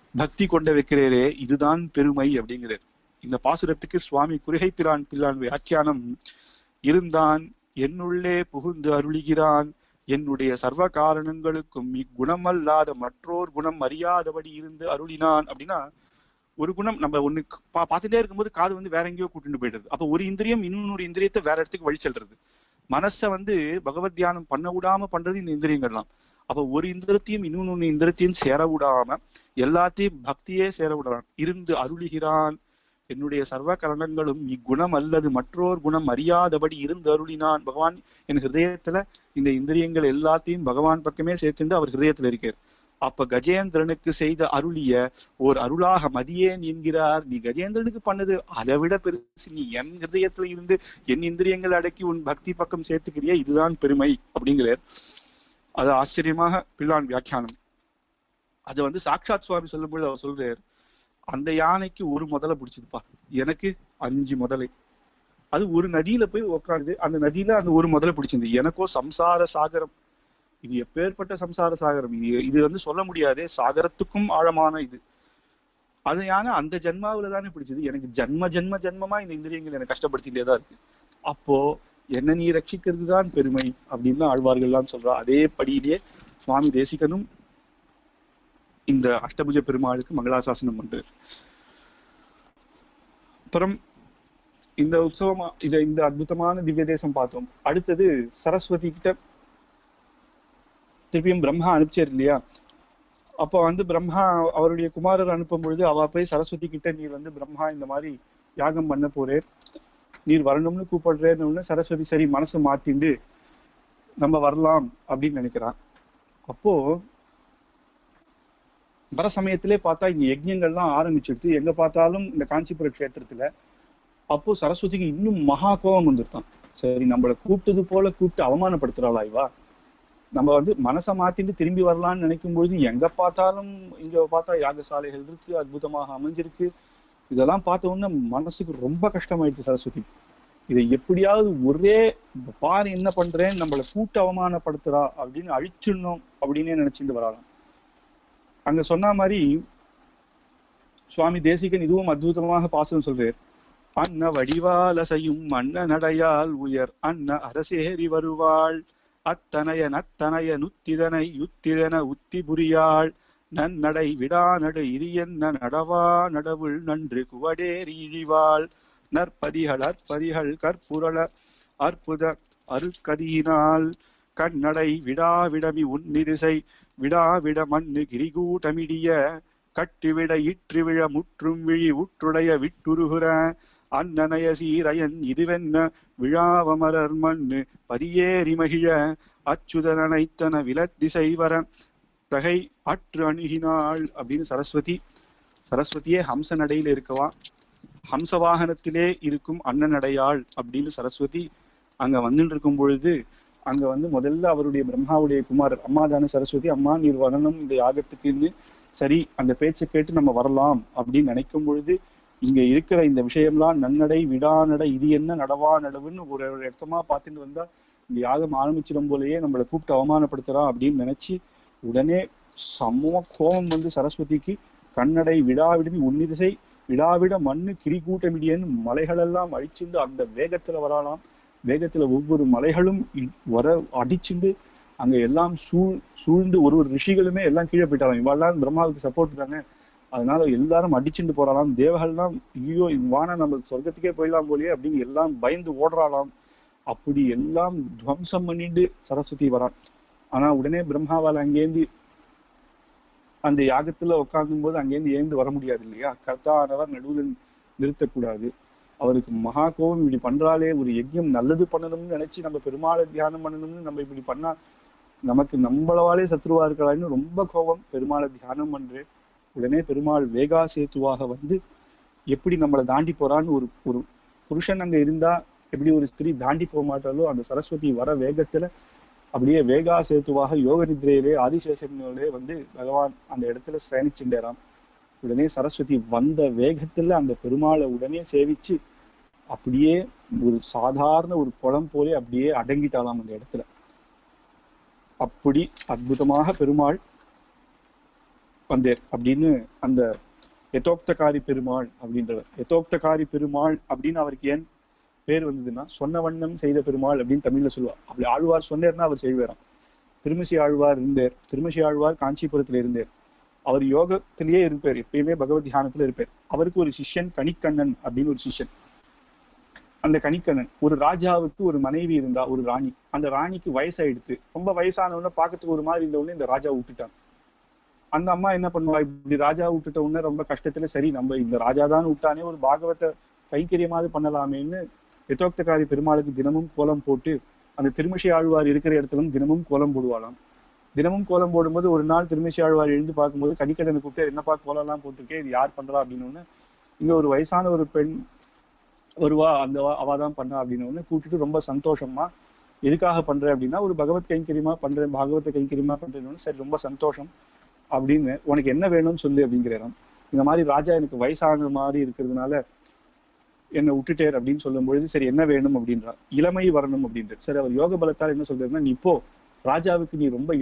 பக்தி கொண்ட வைக்கிறேரே, இதுதான் பெருமை அப்படிங்கிறார். இந்த பாசுரத்துக்கு சுவாமி குருகை பிள்ளான் வியாக்கியானம், இருந்தான் என்னுள்ளே புகுந்து அருளுகிறான், என்னுடைய சர்வ காரணங்களுக்கும் இக்குணமல்லாத மற்றோர் குணம் அறியாதபடி இருந்து அருளினான். அப்படின்னா ஒரு குணம் நம்ம ஒண்ணு பார்த்துட்டே இருக்கும்போது காது வந்து வேற எங்கேயோ கூட்டிட்டு போயிடுறது. அப்ப ஒரு இந்திரியம் இன்னொரு இந்திரியத்தை வேற இடத்துக்கு வழி செல்றது. மனசை வந்து பகவத் தியானம் பண்ண விடாம பண்றது இந்த இந்திரியங்கள்லாம். அப்ப ஒரு இந்திரத்தையும் இன்னொன்னு இந்திரத்தையும் சேர விடாம எல்லாத்தையும் பக்தியே சேர விடான். இருந்து அருளுகிறான், என்னுடைய சர்வ கரணங்களும் இக்குணம் அல்லது மற்றோர் குணம் அறியாதபடி இருந்து அருளினான். பகவான் என் ஹிருதயத்துல இந்த இந்திரியங்கள் எல்லாத்தையும் பகவான் பக்கமே சேர்த்துண்டு அவர் ஹிருதயத்துல இருக்கார். அப்ப கஜேந்திரனுக்கு செய்த அருளிய ஓர் அருளாக மதியேன் என்கிறார். நீ கஜேந்திரனுக்கு பண்ணது அதை விட பெருசு, நீ என் ஹிருதயத்துல இருந்து என் இந்திரியங்கள் அடக்கி உன் பக்தி பக்கம் சேர்த்துக்கிறிய, இதுதான் பெருமை அப்படிங்கிறார். அது ஆச்சரியமாக பிள்ளான் வியாக்கியானம். அது வந்து சாக்ஷாத் சுவாமி சொல்லும்போது அவர் சொல்றார், அந்த யானைக்கு ஒரு முதலை பிடிச்சதுப்பா, எனக்கு 5 முதலை. அது ஒரு நதியில போய் உட்காருது, அந்த நதியில அந்த ஒரு முதலை பிடிச்சிருந்து. எனக்கோ சம்சார சாகரம், இது எப்பேற்பட்ட சம்சார சாகரம், இது வந்து சொல்ல முடியாதே, சாகரத்துக்கும் ஆழமான இது. அது யானை அந்த ஜென்மாவில தானே பிடிச்சது, எனக்கு ஜென்மமா இந்த இந்திரியங்கள் எனக்கு கஷ்டப்படுத்திட்டேதான் இருக்கு. அப்போ என்ன நீ ரட்சிக்கிறது தான் பெருமை அப்படின்னு ஆழ்வார்கள் எல்லாம் சொல்றா. அதே படியிலே சுவாமி தேசிகனும் இந்த அஷ்டபுஜ பெருமாளுக்கு மங்களாசாசனம் பண்றார். அப்புறம் இந்த உற்சவமா இந்த அற்புதமான திவ்ய தேசம் பார்த்தோம். அடுத்தது சரஸ்வதி கிட்ட திருப்பியும் பிரம்மா அனுப்பிச்சார் இல்லையா? அப்போ வந்து பிரம்மா அவருடைய குமாரர் அனுப்பும் பொழுது அவ போய் சரஸ்வதி கிட்ட, நீர் வந்து பிரம்மா இந்த மாதிரி யாகம் பண்ண போறேன், நீர் வரணும்னு கூப்பிடுறேன்னு. சரஸ்வதி சரி மனசு மாத்திண்டு நம்ம வரலாம் அப்படின்னு நினைக்கிறான். அப்போ வர சமயத்திலே பார்த்தா இங்க யஜ்யங்கள்லாம் ஆரம்பிச்சிடுச்சு எங்க பார்த்தாலும் இந்த காஞ்சிபுர கஷேத்திரத்துல. அப்போ சரஸ்வதிக்கு இன்னும் மகா கோபம் வந்துருக்கான். சரி நம்மளை கூப்பிட்டது போல கூப்பிட்டு அவமானப்படுத்துறாளா இவா, நம்ம வந்து மனசை மாத்திட்டு திரும்பி வரலாம்னு நினைக்கும் பொழுது எங்க பார்த்தாலும் இங்க பார்த்தா யாகசாலைகள் இருக்கு, அற்புதமாக அமைஞ்சிருக்கு. இதெல்லாம் பார்த்த உடனே மனசுக்கு ரொம்ப கஷ்டமாயிடுச்சு சரஸ்வதி. இதை எப்படியாவது ஒரே பாரு என்ன பண்றேன்னு நம்மளை கூட்டு அவமானப்படுத்துறா அப்படின்னு அழிச்சிடணும் அப்படின்னே நினைச்சிட்டு வராளாம். அங்க சொன்ன மாதிரி சுவாமி தேசிகன் இதுவும் அற்புதமாக பாசனம் சொல்றார். அன்ன வடிவாலசையும் அன்ன நடையால் உயர் அன்ன அரசேறி வருவாள், அத்தனைய நத்தனைய நுத்திதனை யுத்திதன உத்தி புரியாள், நன்னடை விடாநடு இது என்ன நடவா நடவுள் நன்று குவடேறி இழிவாள், நற்பதிகள் கற்புரள அற்புத அருக்கதியினால், கண்ணடை விடாவிடமி உன்னிதிசை விடாவிட மண்ணு கிரிகூட்டமிடிய, கட்டுவிட இற்றுவிழ முற்றும் விழி உற்றுடைய விட்டுருகுற, அன்னநய சீரையன் இதுவென்ன விழாவமரர் மண்ணு பதியேறி மகிழ, அச்சுதனைத்தன விலத்திசை வர தகை அற்று அணுகினாள் அப்படின்னு சரஸ்வதியே ஹம்ச நடையில இருக்கவா, ஹம்ச வாகனத்திலே இருக்கும் அண்ணனடையாள் அப்படின்னு சரஸ்வதி அங்க வந்துட்டு இருக்கும் பொழுது, அங்க வந்து முதல்ல அவருடைய பிரம்மாவுடைய குமாரர் அம்மாதான சரஸ்வதி, அம்மா நீர் வரணும் இந்த யாகத்துக்குன்னு. சரி அந்த பேச்சை கேட்டு நம்ம வரலாம் அப்படின்னு நினைக்கும் பொழுது, இங்க இருக்கிற இந்த விஷயம்லாம் நன்னடை விடாநடை இது என்ன நடவா நடவுன்னு ஒரு இடத்தமா பார்த்துட்டு வந்தா இந்த யாகம் ஆரம்பிச்சிடும் போலயே நம்மளை கூப்பிட்டு அவமானப்படுத்துறா அப்படின்னு நினைச்சு உடனே சம கோபம் வந்து சரஸ்வதிக்கு, கண்ணடை விடாவிடுமி உன்னிதிசை விடாவிட மண்ணு கிரிகூட்டமிடியன்னு மலைகளெல்லாம் அழிச்சுண்டு அந்த வேகத்துல வராலாம். வேகத்துல ஒவ்வொரு மலைகளும் வர அடிச்சுண்டு அங்க எல்லாம் சூழ்ந்து ஒரு ரிஷிகளுமே எல்லாம் கீழே போயிட்டாலாம். இவெல்லாம் பிரம்மாவுக்கு சப்போர்ட் தானே, அதனால எல்லாரும் அடிச்சுட்டு போறாளாம். தேவகள்லாம் ஐயோ வான நம்ம சொர்க்கத்துக்கே போயிடலாம் போலியே அப்படின்னு எல்லாம் பயந்து ஓடுறாளாம். அப்படி எல்லாம் துவம்சம் பண்ணிட்டு சரஸ்வதி வரான். ஆனா உடனே பிரம்மாவால் அங்கேருந்து அந்த யாகத்துல உட்கார்ந்தும் போது அங்கேருந்து ஏந்து வர முடியாது இல்லையா? கர்த்தானவர் நடுவில் நிறுத்தக்கூடாது. அவருக்கு மகா கோபம், இப்படி பண்றாலே ஒரு யஜ்யம் நல்லது பண்ணணும்னு நினைச்சு நம்ம பெருமாளை தியானம் பண்ணணும்னு நம்ம இப்படி பண்ணா நமக்கு நம்மளவாலே சத்ருவா இருக்கலாம்னு ரொம்ப கோபம். பெருமாளை தியானம் பண்றேன். உடனே பெருமாள் வேகா சேத்துவாக வந்து எப்படி நம்மளை தாண்டி போறான்னு, ஒரு புருஷன் அங்க இருந்தா எப்படி ஒரு ஸ்திரீ தாண்டி போக மாட்டாலோ, அந்த சரஸ்வதி வர வேகத்துல அப்படியே வேகா சேத்துவாக யோக நித்ரையிலே ஆதிசேஷனோட வந்து பகவான் அந்த இடத்துல சயனிச்சுட்டாராம். உடனே சரஸ்வதி வந்த வேகத்துல அந்த பெருமாளை உடனே சேவிச்சு அப்படியே ஒரு சாதாரண ஒரு குளம் போலே அப்படியே அடங்கிட்டாலாம் அந்த இடத்துல. அப்படி அற்புதமாக பெருமாள் வந்தேர் அப்படின்னு அந்த யதோக்தகாரி பெருமாள் அப்படின்றவர். யதோக்தகாரி பெருமாள் அப்படின்னு அவருக்கு ஏன் பேர் வந்ததுன்னா, சொன்ன வண்ணம் செய்த பெருமாள் அப்படின்னு தமிழ்ல சொல்லுவார். அப்படி ஆழ்வார் சொன்னேர்னா அவர் செய்வாராம். திருமசி ஆழ்வார் இருந்தார். திருமசி ஆழ்வார் காஞ்சிபுரத்துல இருந்தார். அவர் யோகத்திலேயே இருப்பார், எப்பயுமே பகவத் தியானத்துல இருப்பார். அவருக்கு ஒரு சிஷ்யன் கணிக்கண்ணன் அப்படின்னு ஒரு சிஷ்யன். அந்த கணிக்கண்ணன், ஒரு ராஜாவுக்கு ஒரு மனைவி இருந்தா, ஒரு ராணி. அந்த ராணிக்கு வயசாயிடுத்து. ரொம்ப வயசானவன பார்க்கறதுக்கு ஒரு மாதிரி இருந்தவொடனே இந்த ராஜா விட்டுட்டான். அந்த அம்மா என்ன பண்ணுவா, இப்படி ராஜா விட்டுட்ட உடனே ரொம்ப கஷ்டத்துல, சரி நம்ம இந்த ராஜாதான் விட்டானே, ஒரு பாகவத கைங்கரியமாவது பண்ணலாமேன்னு யதோக்தகாரி பெருமாளுக்கு தினமும் கோலம் போட்டு, அந்த திருமிஷி ஆழ்வார் இருக்கிற இடத்துலும் தினமும் கோலம் போடுவாளாம். தினமும் கோலம் போடும்போது ஒரு நாள் திருமிஷி ஆழ்வார் எழுந்து பார்க்கும்போது கணிக்கடனை கூப்பிட்டு, என்னப்பா கோலம் எல்லாம் போட்டிருக்கேன், இது யார் பண்றா அப்படின்னு. இங்க ஒரு வயசான ஒரு பெண் வருவா, அந்த அவாதான் பண்ணா அப்படின்னு கூப்பிட்டுட்டு ரொம்ப சந்தோஷமா, எதுக்காக பண்றேன் அப்படின்னா, ஒரு பகவத் கைங்கரியமா பண்றேன், பாகவத கைங்கரியமா பண்றேன்னு. சரி, ரொம்ப சந்தோஷம் அப்படின்னு, உனக்கு என்ன வேணும்னு சொல்லு அப்படிங்கிறாராம். இந்த மாதிரி ராஜா எனக்கு வயசான மாதிரி இருக்கிறதுனால என்னை விட்டுட்டேர் அப்படின்னு சொல்லும் பொழுது, சரி என்ன வேணும் அப்படின்றா. இளமை வரணும் அப்படின்ட்டு. சரி, அவர் யோக பலத்தால் என்ன சொல்றாருன்னா, நீ போ, ராஜாவுக்கு நீ ரொம்ப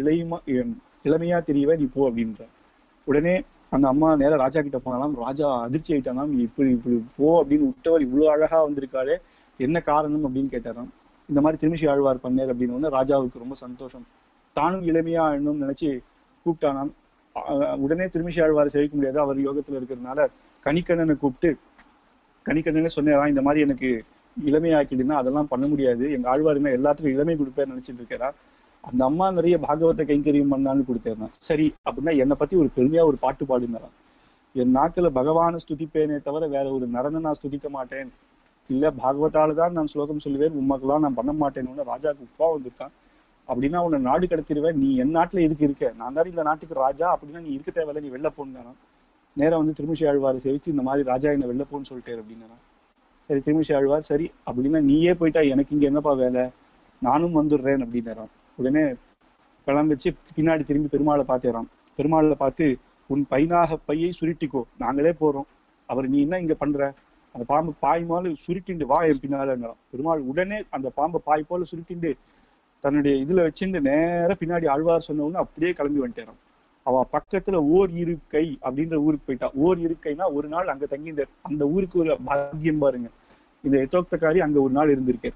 இளமையா தெரியவே, நீ போ அப்படின்ற. உடனே அந்த அம்மா நேர ராஜா கிட்ட போனாலாம். ராஜா அதிர்ச்சி ஆயிட்டானாம். நீ இப்படி இப்படி போ அப்படின்னு விட்டவர் இவ்வளவு அழகா வந்திருக்காளே, என்ன காரணம் அப்படின்னு கேட்டாராம். இந்த மாதிரி திருமிஷி ஆழ்வார் பண்ணேர் அப்படின்னு ராஜாவுக்கு ரொம்ப சந்தோஷம். தானும் இளமையா ஆடணும்னு நினைச்சு கூப்பிட்டானாம். உடனே திருமிஷி ஆழ்வாரை சேவிக்க முடியாது, அவர் யோகத்துல இருக்கிறதுனால கணிக்கண்ணனை கூப்பிட்டு, கணிக்கண்ணனே சொன்னேன், இந்த மாதிரி எனக்கு இளமையாக்கிடுன்னா அதெல்லாம் பண்ண முடியாது, எங்க ஆழ்வாருமே எல்லாத்துக்கும் இளமை கொடுப்பேன்னு நினைச்சிட்டு இருக்கிறா. அந்த அம்மா நிறைய பாகவத கைங்கரியம் பண்ணான்னு கொடுத்தேன். சரி அப்படின்னா என்னை பத்தி ஒரு பெருமையா ஒரு பாட்டு பாடுங்கிறான். என் நாக்குல பகவான ஸ்துதிப்பேனே தவிர வேற ஒரு நரனை நான் ஸ்துதிக்க மாட்டேன், இல்ல பாகவதால தான் நான் ஸ்லோகம் சொல்லுவேன், உண்மைக்கெல்லாம் நான் பண்ண மாட்டேன்னு ராஜாவுக்கு உப்பா வந்திருக்கான். அப்படின்னா உன்னை நாடு கடத்திடுவேன், நீ என் நாட்டுல எதுக்கு இருக்க, நான் தான் இந்த நாட்டுக்கு ராஜா, அப்படின்னா நீ இருக்க தேவையில்ல, நீ வெளில போன்னு. நேரம் திருமிஷி ஆழ்வாரை சேவிச்சு, இந்த மாதிரி ராஜா என்ன வெளில போன்னு சொல்லிட்டேன் அப்படின்னா. சரி, திருமிஷி ஆழ்வார், சரி அப்படின்னா நீயே போயிட்டா எனக்கு இங்க என்னப்பா வேலை, நானும் வந்துடுறேன் அப்படின்னாராம். உடனே கிளம்பிச்சு பின்னாடி திரும்பி பெருமாளை பார்த்தேறான். பெருமாளை பார்த்து, உன் பையை சுருட்டிக்கோ, நாங்களே போறோம். அவர் நீ என்ன இங்க பண்ற, அந்த பாம்பு பாய் மேல சுருட்டிண்டு வா என் பின்னாலங்கிறான். பெருமாள் உடனே அந்த பாம்பை பாய் போல சுருட்டிண்டு தன்னுடைய இதுல வச்சுட்டு நேர பின்னாடி ஆழ்வார் சொன்ன உடனே அப்படியே கிளம்பி வந்துட்டேறான். அவ பக்கத்துல ஓர் இருக்கை அப்படின்ற ஊருக்கு போயிட்டா. ஓர் இருக்கைனா ஒரு நாள் அங்க தங்கியிருந்த, அந்த ஊருக்கு ஒரு பாக்கியம் பாருங்க. இந்த யதோக்தகாரி அங்க ஒரு நாள் இருந்திருக்கேன்.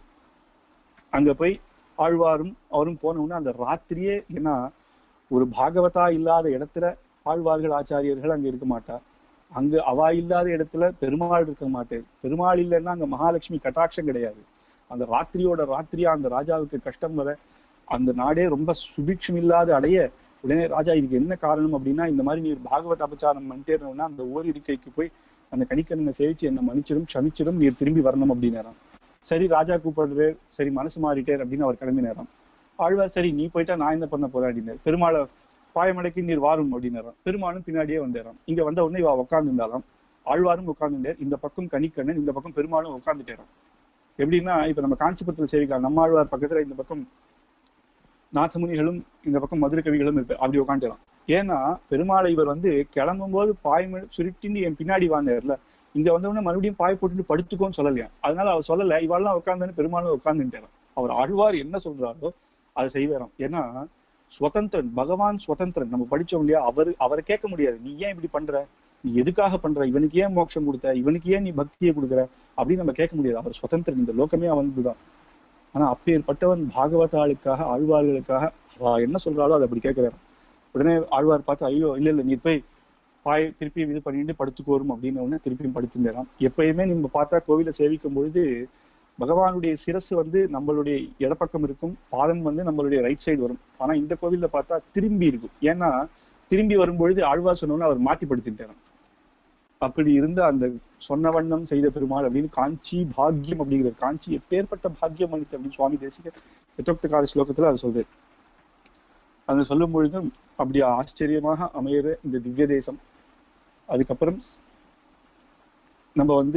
அங்க போய் ஆழ்வாரும் அவரும் போனவுடனே அந்த ராத்திரியே, ஏன்னா ஒரு பாகவதா இல்லாத இடத்துல ஆழ்வார்கள் ஆச்சாரியர்கள் அங்க இருக்க மாட்டா. அங்க அவா இல்லாத இடத்துல பெருமாள் இருக்க மாட்டேன். பெருமாள் இல்லைன்னா அங்க மகாலட்சுமி கட்டாட்சம் கிடையாது. அந்த ராத்திரியோட ராத்திரியா அந்த ராஜாவுக்கு கஷ்டம் வர, அந்த நாடே ரொம்ப சுபிக்ஷம் இல்லாத அடைய, உடனே ராஜா இதுக்கு என்ன காரணம் அப்படின்னா, இந்த மாதிரி நீர் பாகவத அபச்சாரம் பண்ணிட்டேன்னா அந்த ஓர் இருக்கைக்கு போய் அந்த கணிக்கண்ணனை சேவிச்சு என்ன மன்னிச்சிடும் க்ஷமிச்சிடும், நீர் திரும்பி வரணும் அப்படின்னாராம். சரி, ராஜா கூப்பிடுறது, சரி மனசு மாறிட்டேர் அப்படின்னு அவர் கிளம்பினாராம். ஆழ்வார், சரி நீ போயிட்டா நான் என்ன பண்ண போறேன் அப்படின்னாரு. பெருமாளை பாயமடைக்கு நீர் வாரும் அப்படின்னாராம். பெருமாளும் பின்னாடியே வந்தேராம். இங்க வந்த உடனே இவ உட்கார்ந்துருந்தாலாம். ஆழ்வாரும் உட்கார்ந்துட்டார். இந்த பக்கம் கணிக்கண்ணன், இந்த பக்கம் பெருமாளும் உட்கார்ந்துட்டேராம். எப்படின்னா, இப்ப நம்ம காஞ்சிபுரத்துல சேவிக்கலாம், நம்ம ஆழ்வார் பக்கத்துல இந்த பக்கம் நாதமுனிகளும் இந்த பக்கம் மதுரை கவிகளும் இருப்பார். அப்படி உட்காந்துலாம். ஏன்னா பெருமாளை இவர் கிளம்பும் போது பாய்ம சுருட்டின்னு என் பின்னாடி வாங்கினார்ல, இங்க வந்தவொடனே மறுபடியும் பாய் போட்டுட்டு படுத்துக்கோன்னு சொல்லலையா. அதனால அவர் சொல்லல, இவாள்லாம் உட்காந்துன்னு பெருமாளும் உட்காந்துட்டாராம். அவர் ஆழ்வார் என்ன சொல்றாரோ அதை செய்வாராம். ஏன்னா சுதந்திரன், பகவான் சுதந்திரன். நம்ம படிச்சோம் இல்லையா, அவரை கேட்க முடியாது, நீ ஏன் இப்படி பண்ற, நீ எதுக்காக பண்ற, இவனுக்கு ஏன் மோட்சம் கொடுத்த, இவனுக்கு ஏன் நீ பக்தியை கொடுக்குற அப்படின்னு நம்ம கேட்க முடியாது. அவர் சுதந்திரன், இந்த லோகமே அவன்துதான். ஆனா அப்பேற்பட்டவன் பாகவதாளுக்காக, ஆழ்வார்களுக்காக என்ன சொல்றாளோ அதை அப்படி கேட்கிறாரு. உடனே ஆழ்வார் பார்த்து, ஐயோ இல்ல நீ போய் பாய் திருப்பியும் இது பண்ணிட்டு படுத்துக்கோரும் அப்படின்னு உடனே திருப்பியும் படுத்துட்டாராம். எப்பயுமே நம்ம பார்த்தா கோவிலை சேவிக்கும் பொழுது பகவானுடைய சிரசு நம்மளுடைய இடப்பக்கம் இருக்கும், பாதம் நம்மளுடைய ரைட் சைடு வரும். ஆனா இந்த கோவில்ல பார்த்தா திரும்பி இருக்கும். ஏன்னா திரும்பி வரும்பொழுது ஆழ்வார் சொன்னோன்னு அவர் மாத்தி படுத்துட்டாராம். அப்படி இருந்த அந்த சொன்ன வண்ணம் செய்த பெருமாள் அப்படின்னு காஞ்சி பாக்கியம் அப்படிங்கிற, காஞ்சி எப்பேற்பட்ட பாக்கியம் அளித்து அப்படின்னு சுவாமி தேசிகர் யதோக்தகாரி ஸ்லோகத்துல அதை சொல்றாரு. அதை சொல்லும் பொழுதும் அப்படி ஆச்சரியமாக அமையிற இந்த திவ்ய தேசம். அதுக்கப்புறம் நம்ம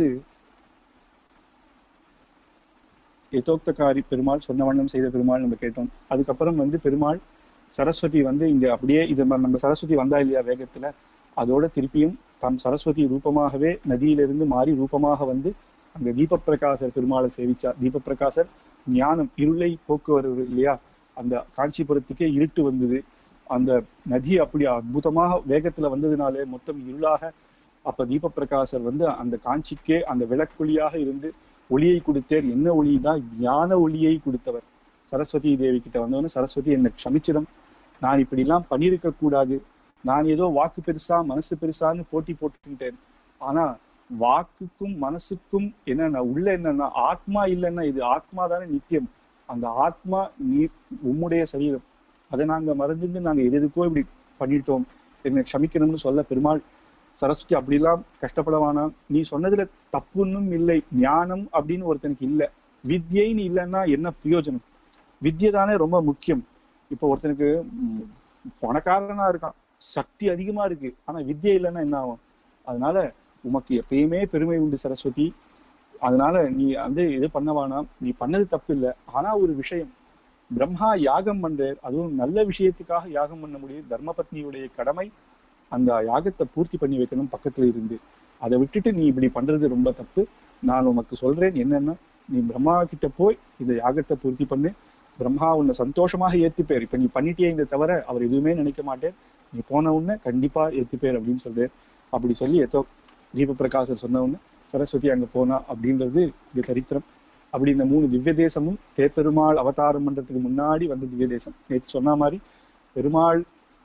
யதோக்தகாரி பெருமாள், சொன்ன வண்ணம் செய்த பெருமாள் நம்ம கேட்டோம். அதுக்கப்புறம் பெருமாள் சரஸ்வதி இங்க அப்படியே இது நம்ம சரஸ்வதி வந்தா இல்லையா வேகத்துல, அதோட திருப்பியும் தாம் சரஸ்வதி ரூபமாகவே நதியிலிருந்து மாறி ரூபமாக அங்க தீபப்பிரகாசர் பெருமாளை சேவிச்சார். தீபப்பிரகாசர் ஞானம், இருளை போக்குவரவு இல்லையா, அந்த காஞ்சிபுரத்துக்கே இருட்டு வந்தது. அந்த நதி அப்படி அற்புதமாக வேகத்துல வந்ததுனாலே மொத்தம் இருளாக, அப்ப தீப பிரகாசர் வந்து அந்த காஞ்சிக்கே அந்த விளக்கொலியாக இருந்து ஒளியை கொடுத்தேர். என்ன ஒளிதான்? ஞான ஒளியை கொடுத்தவர். சரஸ்வதி தேவி கிட்ட வந்தவொன்னு, சரஸ்வதி என்னை க்ஷமிச்சிடும், நான் இப்படி எல்லாம் பண்ணியிருக்க கூடாது, நான் ஏதோ வாக்கு பெருசா மனசு பெருசான்னு போட்டி போட்டுக்கிட்டேன். ஆனா வாக்குக்கும் மனசுக்கும் என்னன்னா உள்ள என்னன்னா ஆத்மா இல்லைன்னா, இது ஆத்மா தானே நித்தியம், அந்த ஆத்மா நீ உம்முடைய சரீரம், அதை நாங்க மறந்துட்டு நாங்க எதுக்கோ இப்படி பண்ணிட்டோம், என்னை க்ஷமிக்கணும்னு சொல்ல பெருமாள் சரஸ்வதி அப்படிலாம் கஷ்டப்படவானா, நீ சொன்னதுல தப்புன்னும் இல்லை, ஞானம் அப்படின்னு ஒருத்தனுக்கு இல்லை, வித்யைன்னு இல்லைன்னா என்ன பிரயோஜனம்? வித்யை தானே ரொம்ப முக்கியம். இப்போ ஒருத்தனுக்கு பணக்காரனா இருக்கான், சக்தி அதிகமா இருக்கு, ஆனா வித்யை இல்லைன்னா என்ன ஆகும்? அதனால உமக்கு எப்பயுமே பெருமை உண்டு சரஸ்வதி, அதனால நீ வந்து இது பண்ணவானா, நீ பண்ணது தப்பு இல்லை. ஆனா ஒரு விஷயம், பிரம்மா யாகம் பண்றார், அதுவும் நல்ல விஷயத்துக்காக யாகம் பண்ண முடியும், தர்மபத்னியுடைய கடமை அந்த யாகத்தை பூர்த்தி பண்ணி வைக்கணும் பக்கத்துல இருந்து. அதை விட்டுட்டு நீ இப்படி பண்றது ரொம்ப தப்பு. நான் உனக்கு சொல்றேன் என்னன்னா, நீ பிரம்மா கிட்ட போய் இந்த யாகத்தை பூர்த்தி பண்ணு, பிரம்மா உன்னை சந்தோஷமாக ஏத்துப்பேர். இப்ப நீ பண்ணிட்டே இந்த தவிர அவர் எதுவுமே நினைக்க மாட்டேன், நீ போன உடனே கண்டிப்பா ஏத்துப்பேர் அப்படின்னு சொல்றேன். அப்படி சொல்லி ஏதோ தீப பிரகாசர் சொன்ன உடனே சரஸ்வதி அங்க போனா அப்படின்றது இந்த சரித்திரம். அப்படி இந்த 3 திவ்ய தேசமும் தேப்பெருமாள் அவதாரம் பண்றதுக்கு முன்னாடி வந்த திவ்ய தேசம். நேற்று சொன்ன மாதிரி பெருமாள்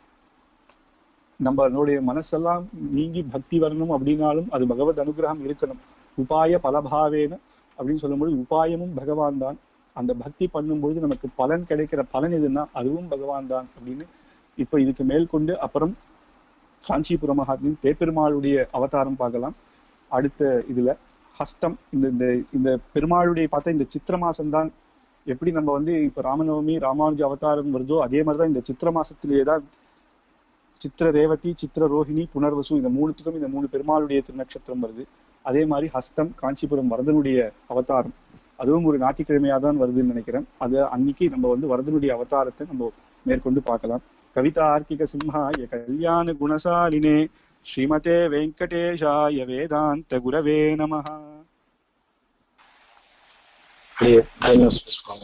நம்மளுடைய மனசெல்லாம் நீங்கி பக்தி வரணும் அப்படின்னாலும் அது பகவத் அனுகிரகம் இருக்கணும். உபாய பலபாவேன அப்படின்னு சொல்லும்போது உபாயமும் பகவான் தான். அந்த பக்தி பண்ணும்பொழுது நமக்கு பலன் கிடைக்கிற பலன் எதுன்னா அதுவும் பகவான் தான் அப்படின்னு. இப்ப இதுக்கு மேல் கொண்டு அப்புறம் காஞ்சிபுர மகாத்மின் தேப்பெருமாளுடைய அவதாரம் பார்க்கலாம் அடுத்த இதுல. ஹஸ்தம், இந்த இந்த பெருமாளுடைய பார்த்தா இந்த சித்திர மாசம் தான். எப்படி நம்ம வந்து இப்ப ராமநவமி ராமானுஜ அவதாரம் வருதோ அதே மாதிரிதான் இந்த சித்திர மாசத்திலேயேதான் சித்திர ரேவதி, சித்திர ரோஹிணி, புனர்வசு, இந்த 3த்துக்கும் இந்த 3 பெருமாளுடைய திருநட்சத்திரம் வருது. அதே மாதிரி ஹஸ்தம் காஞ்சிபுரம் வரதனுடைய அவதாரம், அதுவும் ஒரு ஞாயிற்றுக்கிழமையா தான் வருதுன்னு நினைக்கிறேன். அது அன்னைக்கு நம்ம வந்து வரதனுடைய அவதாரத்தை நம்ம மேற்கொண்டு பார்க்கலாம். கவிதார்க்கிக சிம்ஹாய கல்யாண குணசாலினே ஸ்ரீமதே வெங்கடேஷாய வேதாந்த குரவே நமஹ.